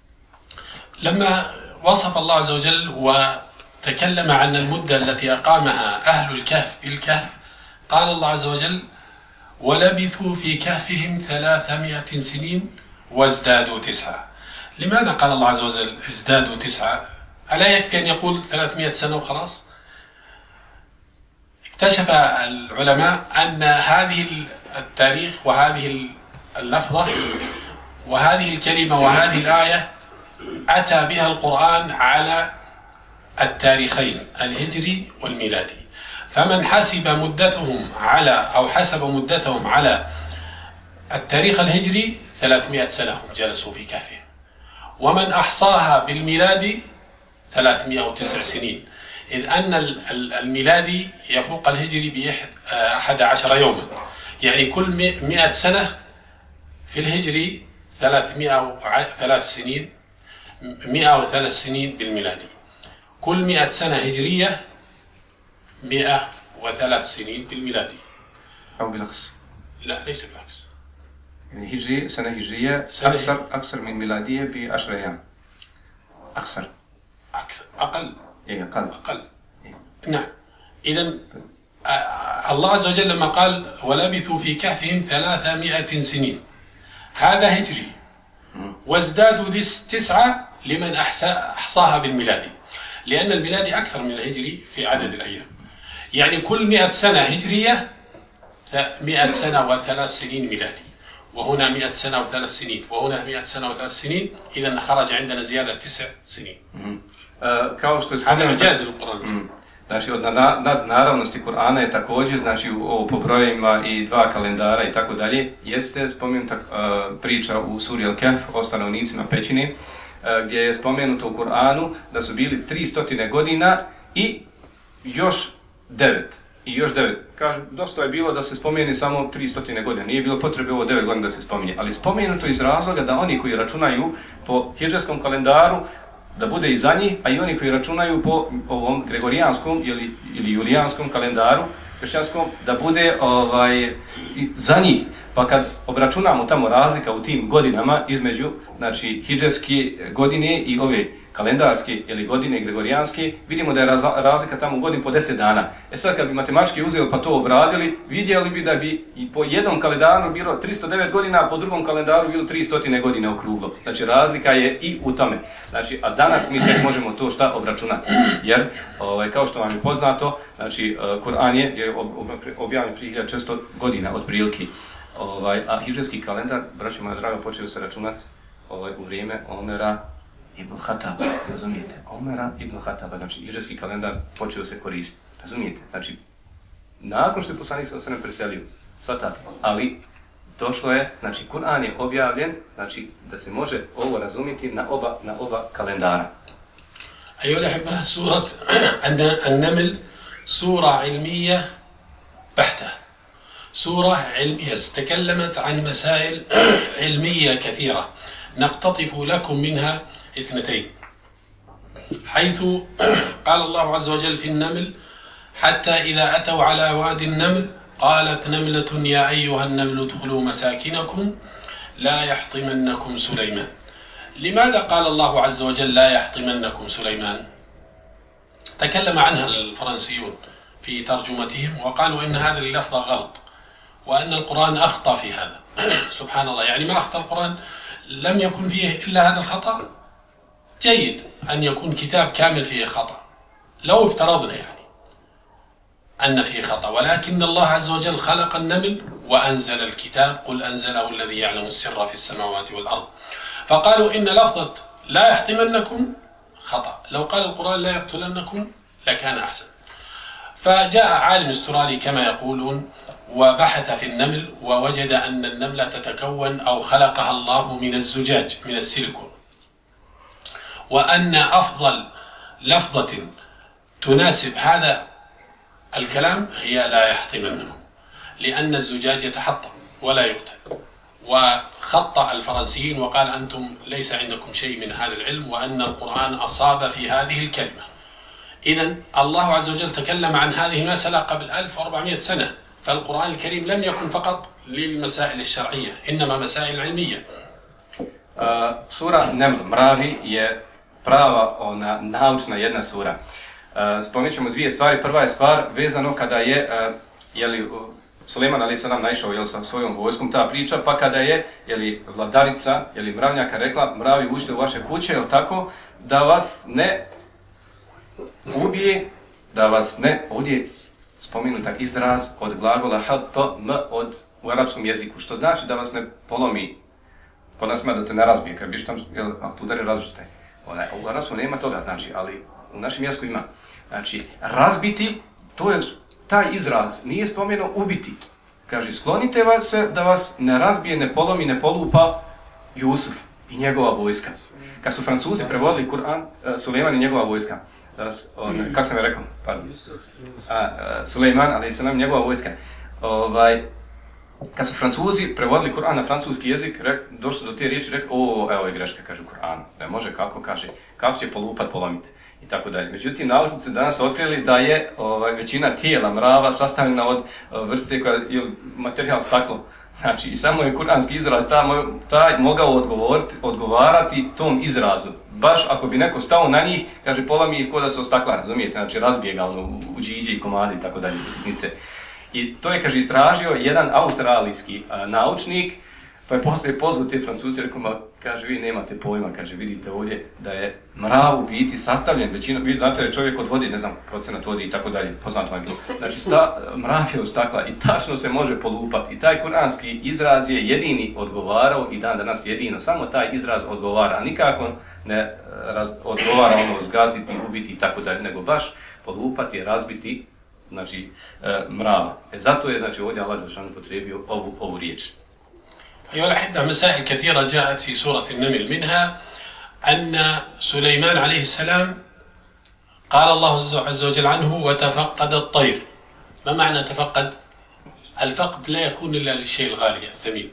لما وصف الله عز وجل وتكلم عن المدة التي أقامها أهل الكهف بالكهف، قال الله عز وجل: ولبثوا في كهفهم ثلاثمائة سنين وازدادوا تسعة. لماذا قال الله عز وجل ازدادوا تسعة؟ ألا يكفي أن يقول ثلاثمائة سنة وخلاص؟ اكتشف العلماء أن هذه التاريخ وهذه اللفظة وهذه الكلمة وهذه الآية أتى بها القرآن على التاريخين الهجري والميلادي. فمن حسب مدتهم على أو حسب مدتهم على التاريخ الهجري ثلاثمائة سنة هم جلسوا في كهفهم، ومن أحصاها بالميلادي ثلاثمائة وتسع سنين، إذ أن الميلادي يفوق الهجري بأحد عشر يوما، يعني كل مئة سنة في الهجري ثلاثمائة وثلاث سنين، مئة وثلاث سنين بالميلادي. كل مئة سنة هجرية مئة وثلاث سنين بالميلادي. أو بالعكس؟ لا ليس بالعكس. يعني هجري سنة هجرية أكثر أكثر من ميلادية بعشر أيام. أكثر. أكثر أقل. إيه أقل. أقل. إيه. نعم. إذا الله عز وجل لما قال ولبثوا في كهفهم ثلاثمائة سنين، هذا هجري، وازدادوا تسعة لمن أحصاها بالميلادي، لأن الميلادي أكثر من الهجري في عدد الأيام. يعني كل مئة سنة هجرية مئة سنة وثلاث سنين ميلادي، وهنا مئة سنة وثلاث سنين، وهنا مئة سنة وثلاث سنين، إذا خرج عندنا زيادة تسع سنين. هذا مجاز للقرآن. Znači, od nadnaravnosti Kur'ana je također, znači, o pobrojima i dva kalendara i tako dalje, jeste spomenuta uh, priča u suri Al-Kahf o stanovnicima pećine, uh, gdje je spomenuto u Kur'anu da su bili tristo godina i još devet. I još devet. Kaže, dosta je bilo da se spomeni samo tristo godina, nije bilo potrebe ovo devet godina da se spominje, ali spomenuto iz razloga da oni koji računaju po hidžarskom kalendaru, da bude i za njih, a i oni koji računaju po ovom gregorijanskom ili, ili julijanskom kalendaru, kršćanskom, da bude ovaj, i za njih. Pa kad obračunamo tamo razlika u tim godinama između, znači, hidžetske godine i ove kalendarske ili godine gregorijanske, vidimo da je razlika tamo u godini po deset dana. E sad kad bi matematički uzeli pa to obradili, vidjeli bi da bi i po jednom kalendaru bilo tristo devet godina, a po drugom kalendaru bilo tristo godine okruglo. Znači razlika je i u tome. Znači, a danas mi tek možemo to šta obračunati. Jer, ovaj, kao što vam je poznato, znači, Kur'an je, je objavljen prije hiljadu četiristo godina otprilike. Ovaj, a hidžetski kalendar, braćo moja draga, počeo se računati ovaj, u vrijeme Omera ibn Hataba, razumijete? Omera ibn Hataba, znači hidžetski kalendar počeo se koristiti, razumijete? Znači, nakon što je poslanik sa osam preselio, svatate, ali došlo je, znači Kur'an je objavljen, znači da se može ovo razumjeti na oba, na oba kalendara. أيها الأحبة سورة النمل سورة علمية بحتة سورة علمية تكلمت عن مسائل علمية كثيرة نقتطف لكم منها اثنتين حيث قال الله عز وجل في النمل حتى إذا أتوا على وادي النمل قالت نملة يا أيها النمل ادخلوا مساكنكم لا يحطمنكم سليمان. لماذا قال الله عز وجل لا يحطمنكم سليمان؟ تكلم عنها الفرنسيون في ترجمتهم وقالوا إن هذا اللفظ غلط وأن القرآن أخطأ في هذا. سبحان الله، يعني ما أخطأ القرآن، لم يكن فيه إلا هذا الخطأ. جيد أن يكون كتاب كامل فيه خطأ لو افترضنا يعني أن فيه خطأ، ولكن الله عز وجل خلق النمل وأنزل الكتاب قل أنزله الذي يعلم السر في السماوات والأرض. فقالوا إن لفظة لا يحطمنكم خطأ، لو قال القرآن لا يقتلنكم لكان أحسن. فجاء عالم استرالي كما يقولون وبحث في النمل ووجد أن النملة تتكون أو خلقها الله من الزجاج من السيليكون، وأن أفضل لفظة تناسب هذا الكلام هي لا يحطمنكم، لأن الزجاج يتحطم ولا يقتل. وخطأ الفرنسيين وقال أنتم ليس عندكم شيء من هذا العلم وأن القرآن أصاب في هذه الكلمة. إذن الله عز وجل تكلم عن هذه المسألة قبل ألف وأربعمائة سنة، فالقرآن الكريم لم يكن فقط للمسائل الشرعية إنما مسائل علمية. Uh, sura Neml, mravi, je prava ona naučna jedna sura. Uh, spomenut ćemo dvije stvari. Prva je stvar vezano kada je uh, jeli, uh, Sulejman alejhi selam naišao jel, sa svojom vojskom, ta priča, pa kada je jeli, vladarica jeli, mravnjaka rekla mravi uđite u vaše kuće, jel tako, da vas ne ubije, da vas ne, ovdje spomenutak izraz od glagola hatta m od u arapskom jeziku, što znači da vas ne polomi. Kod nas ima da te ne razbije, kad biš tam, jel, ako tu udari, razbite. U arapskom nema toga, znači, ali u našem jeziku ima. Znači, razbiti, to je taj izraz, nije spomenuo ubiti. Kaže, sklonite vas se da vas ne razbije, ne polomi, ne polupa Jusuf i njegova vojska. Kad su Francuzi prevodili Kur'an, Sulejman i njegova vojska, on, kako sam je rekao? Pardon. A, Sulejman, alejhi selam, njegova vojska. Ovaj, kad su Francuzi prevodili Kur'an na francuski jezik, rek, došli do te riječi, rekli, o, evo je greška, kaže Kur'an. Ne može, kako, kaže, kako će polupat, polomiti i tako dalje. Međutim, naučnici danas otkrili da je ovaj, većina tijela mrava sastavljena od vrste koja je materijal staklo. Znači, i samo je kuranski izraz taj, taj mogao odgovoriti, odgovarati tom izrazu. Baš ako bi neko stao na njih, kaže, polomi je ko da se ostakla, razumijete? Znači, razbije ga ono, u džiđe i komade i tako dalje, u sitnice. I to je, kaže, istražio jedan australijski a, naučnik, pa je poslije pozvao te Francuzi, rekao, ma, kaže, vi nemate pojma, kaže, vidite ovdje da je mrav u biti sastavljen, većina, vi znate da je čovjek od vodi, ne znam, procenat vodi i tako dalje, poznato vam je bilo. Znači, sta, mrav je od stakla i tačno se može polupati. I taj kuranski izraz je jedini odgovarao i dan danas jedino, samo taj izraz odgovara, a nikako ne raz, odgovara ono zgaziti, ubiti i tako dalje, nego baš polupati je razbiti, znači, e, mrava. E zato je, znači, ovdje Allah dželešanu upotrijebio ovu, ovu riječ. أيها الأحبة، مسائل كثيرة جاءت في سورة النمل، منها أن سليمان عليه السلام قال الله عز وجل عنه وتفقد الطير. ما معنى تفقد؟ الفقد لا يكون إلا للشيء الغالي الثمين،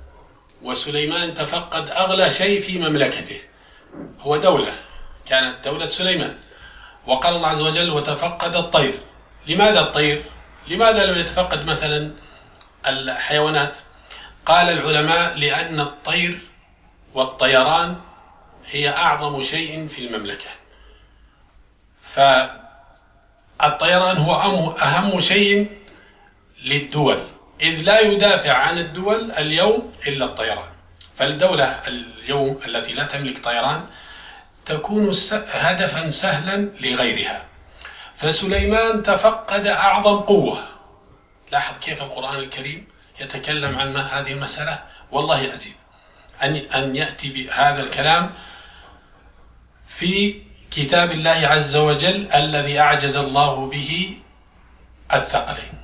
وسليمان تفقد أغلى شيء في مملكته، هو دولة كانت دولة سليمان، وقال الله عز وجل وتفقد الطير. لماذا الطير؟ لماذا لم يتفقد مثلا الحيوانات؟ قال العلماء لأن الطير والطيران هي أعظم شيء في المملكة. فالطيران هو أهم شيء للدول، إذ لا يدافع عن الدول اليوم إلا الطيران. فالدولة اليوم التي لا تملك طيران تكون هدفا سهلا لغيرها. فسليمان تفقد أعظم قوة. لاحظ كيف القرآن الكريم يتكلم عن هذه المسألة، والله عجيب أن أن يأتي بهذا الكلام في كتاب الله عز وجل الذي أعجز الله به الثقلين.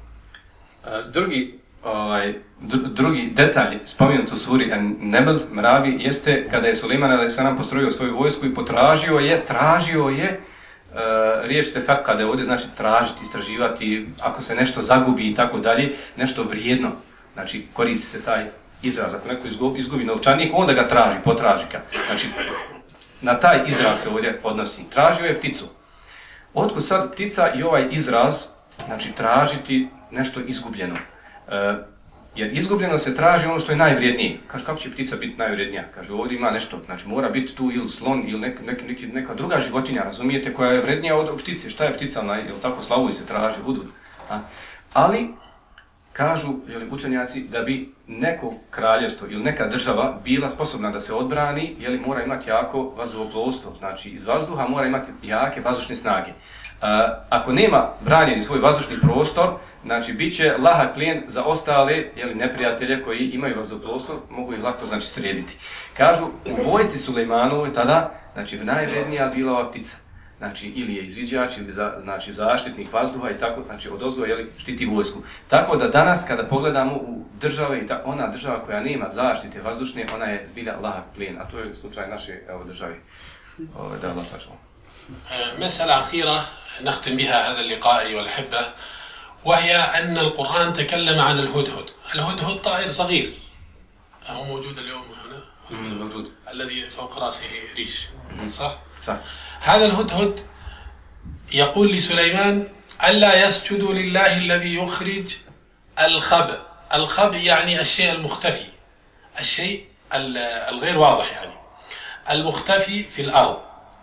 Drugi, ovaj, drugi detalj spomenut u suri An-Naml, mravi, jeste kada je Sulejman alejselam postrojio svoju vojsku i potražio je, tražio je Uh, riječ tefakade ovdje znači tražiti, istraživati, ako se nešto zagubi i tako dalje, nešto vrijedno, znači koristi se taj izraz, ako neko izgubi, izgubi novčanik, onda ga traži, potraži ga. Znači, na taj izraz se ovdje odnosi. Tražio je pticu. Otkud sad ptica i ovaj izraz, znači tražiti nešto izgubljeno. Uh, Jer izgubljeno se traži ono što je najvrijednije. Kaže, kako će ptica biti najvrijednija? Kaže, ovdje ima nešto, znači mora biti tu ili slon ili nek, nek, nek, neka druga životinja, razumijete, koja je vrednija od ptice. Šta je ptica? Ona, jel tako, slavuj se traži, hudud. A? Ali, kažu jeli, učenjaci da bi neko kraljevstvo ili neka država bila sposobna da se odbrani, jeli, mora imati jako vazduhoplovstvo. Znači, iz vazduha mora imati jake vazdušne snage. A, ako nema branjeni svoj vazdušni prostor, znači bit će lahak plijen za ostale jeli, neprijatelje koji imaju vazduhoplovstvo, mogu ih lako znači srediti. Kažu, u vojsci Sulejmanovoj tada, znači najvrednija bila ova ptica. Znači ili je izviđač ili za, znači zaštitnik vazduha i tako, znači odozgo jeli, štiti vojsku. Tako da danas kada pogledamo u države i ta, ona država koja nema zaštite vazdušne, ona je zbilja lahak plijen, a to je slučaj naše evo, države. Da Allah sačuva. مسألة أخيرة نختم بها هذا اللقاء أيها الأحبة، وهي أن القرآن تكلم عن الهدهد. الهدهد طائر صغير، هو موجود اليوم هنا؟ موجود. الذي فوق رأسه ريش، صح؟ صح. هذا الهدهد يقول لسليمان ألا يسجدوا لله الذي يخرج الخبء. الخبء يعني الشيء المختفي، الشيء الغير واضح، يعني المختفي في الأرض.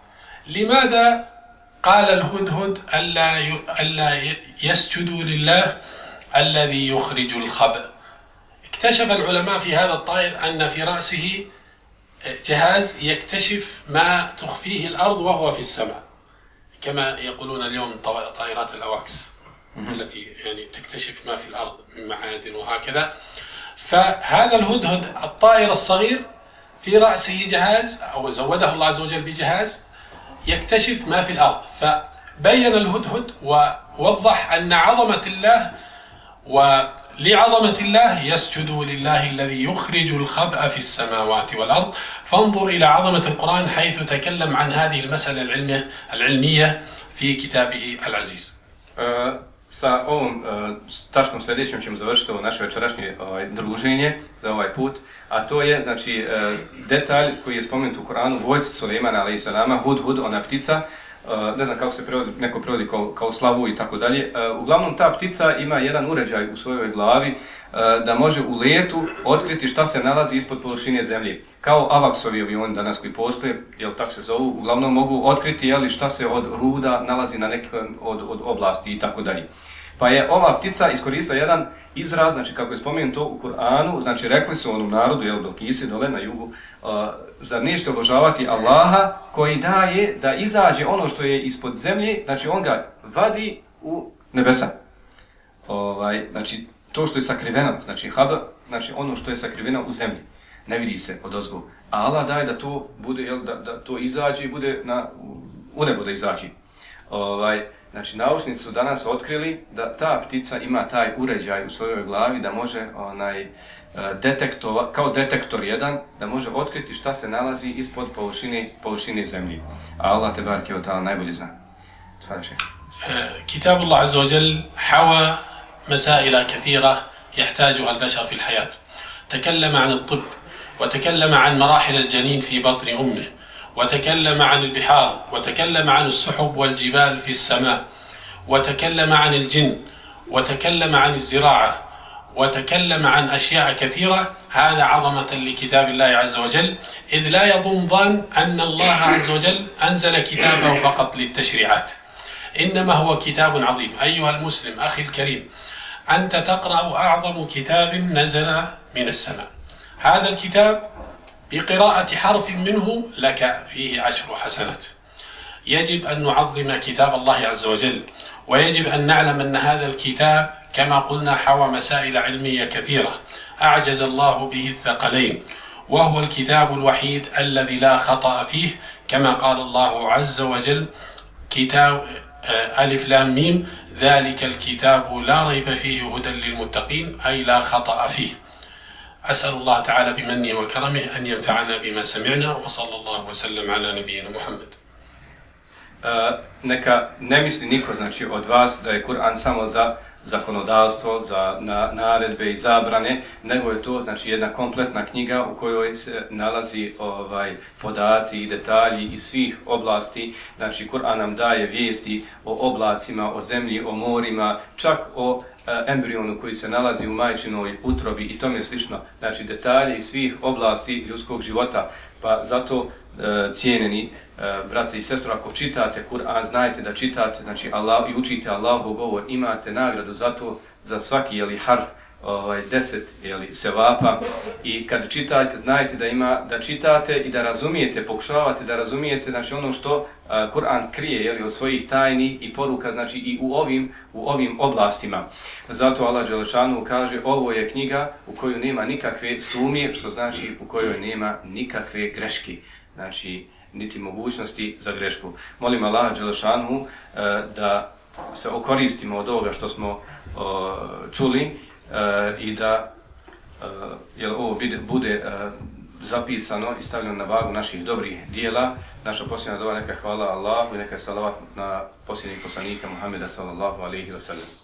لماذا قال الهدهد ألا ألا يسجدوا لله الذي يخرج الخبء؟ اكتشف العلماء في هذا الطائر أن في رأسه جهاز يكتشف ما تخفيه الأرض وهو في السماء، كما يقولون اليوم طائرات الأواكس التي يعني تكتشف ما في الأرض من معادن وهكذا. فهذا الهدهد الطائر الصغير في رأسه جهاز، أو زوده الله عز وجل بجهاز يكتشف ما في الأرض. فبين الهدهد ووضح أن عظمة الله، ولعظمة الله يسجدوا لله الذي يخرج الخبأ في السماوات والأرض. فانظر إلى عظمة القرآن حيث تكلم عن هذه المسألة العلمية العلمية في كتابه العزيز. Uh, sa ovom uh, tačkom sljedećem ćemo završiti ovo naše večerašnje ovaj, druženje za ovaj put, a to je znači uh, detalj koji je spomenut u Koranu, vojsci Sulejmana alejselama, hudhud, ona ptica, uh, ne znam kako se prevodi, neko prevodi kao, kao slavu i tako dalje. Uh, uglavnom ta ptica ima jedan uređaj u svojoj glavi uh, da može u letu otkriti šta se nalazi ispod površine zemlje. Kao avaksovi avioni danas koji postoje, jel tako se zovu, uglavnom mogu otkriti jeli, šta se od ruda nalazi na nekom od, od oblasti i tako dalje. Pa je ova ptica iskoristila jedan izraz, znači kako je spomenuto u Kur'anu, znači rekli su onom narodu, jel do Kisi, dole na jugu, uh, zar nećete obožavati Allaha koji daje da izađe ono što je ispod zemlje, znači on ga vadi u nebesa. Ovaj, znači to što je sakriveno, znači haba, znači ono što je sakriveno u zemlji, ne vidi se odozgo. A Allah daje da to bude, jel, da, da to izađe i bude na, u nebo da izađe. Ovaj, Znači, naučnici su danas otkrili da ta ptica ima taj uređaj u svojoj glavi da može onaj detektova, kao detektor jedan, da može otkriti šta se nalazi ispod površine, površine zemlje. A Allah te barke od ta'ala najbolje zna. كتاب الله عز وجل حوى مسائل كثيرة يحتاجها البشر في الحياة. تكلم عن الطب، وتكلم عن مراحل الجنين في بطن أمه، وتكلم عن البحار، وتكلم عن السحب والجبال في السماء، وتكلم عن الجن، وتكلم عن الزراعة، وتكلم عن أشياء كثيرة. هذا عظمة لكتاب الله عز وجل، إذ لا يظن ظن أن الله عز وجل أنزل كتابه فقط للتشريعات، إنما هو كتاب عظيم. أيها المسلم أخي الكريم، أنت تقرأ أعظم كتاب نزل من السماء. هذا الكتاب بقراءة حرف منه لك فيه عشر حسنات. يجب أن نعظم كتاب الله عز وجل، ويجب أن نعلم أن هذا الكتاب كما قلنا حوى مسائل علمية كثيرة أعجز الله به الثقلين، وهو الكتاب الوحيد الذي لا خطأ فيه، كما قال الله عز وجل: كتاب ألف لام ميم ذلك الكتاب لا ريب فيه هدى للمتقين، أي لا خطأ فيه. أسأل الله تعالى بمنه وكرمه أن ينفعنا بما سمعنا، وصلى الله وسلم على نبينا محمد. Uh, neka ne misli niko, znači, od vas da je Kur'an samo za zakonodavstvo, za na, naredbe i zabrane, nego je to, znači, jedna kompletna knjiga u kojoj se nalazi ovaj podaci i detalji iz svih oblasti. Znači, Kur'an nam daje vijesti o oblacima, o zemlji, o morima, čak o uh, embrionu koji se nalazi u majčinoj utrobi i tome slično. Znači, detalje iz svih oblasti ljudskog života. Pa zato uh, cijenjeni uh, brate i sestro, ako čitate Kur'an, znajte da čitate, znači, Allah, i učite Allahov govor, imate nagradu za to, za svaki jeli harf, ovaj, deset jeli sevapa. I kad čitate, znajte da ima, da čitate i da razumijete, pokušavate da razumijete, znači, ono što uh, Kur'an krije, jeli, od svojih tajni i poruka, znači, i u ovim, u ovim oblastima. Zato Allah dželešanu kaže: ovo je knjiga u koju nema nikakve sumnje, što znači u kojoj nema nikakve greške, znači niti mogućnosti za grešku. Molim Allah dželešanu uh, da se okoristimo od ovoga što smo uh, čuli uh, i da uh, jel, ovo bude, bude uh, zapisano i stavljeno na vagu naših dobrih dijela. Naša posljednja dova neka hvala Allahu i neka je salavat na posljednjeg poslanika Muhameda sallallahu alejhi ve sellem.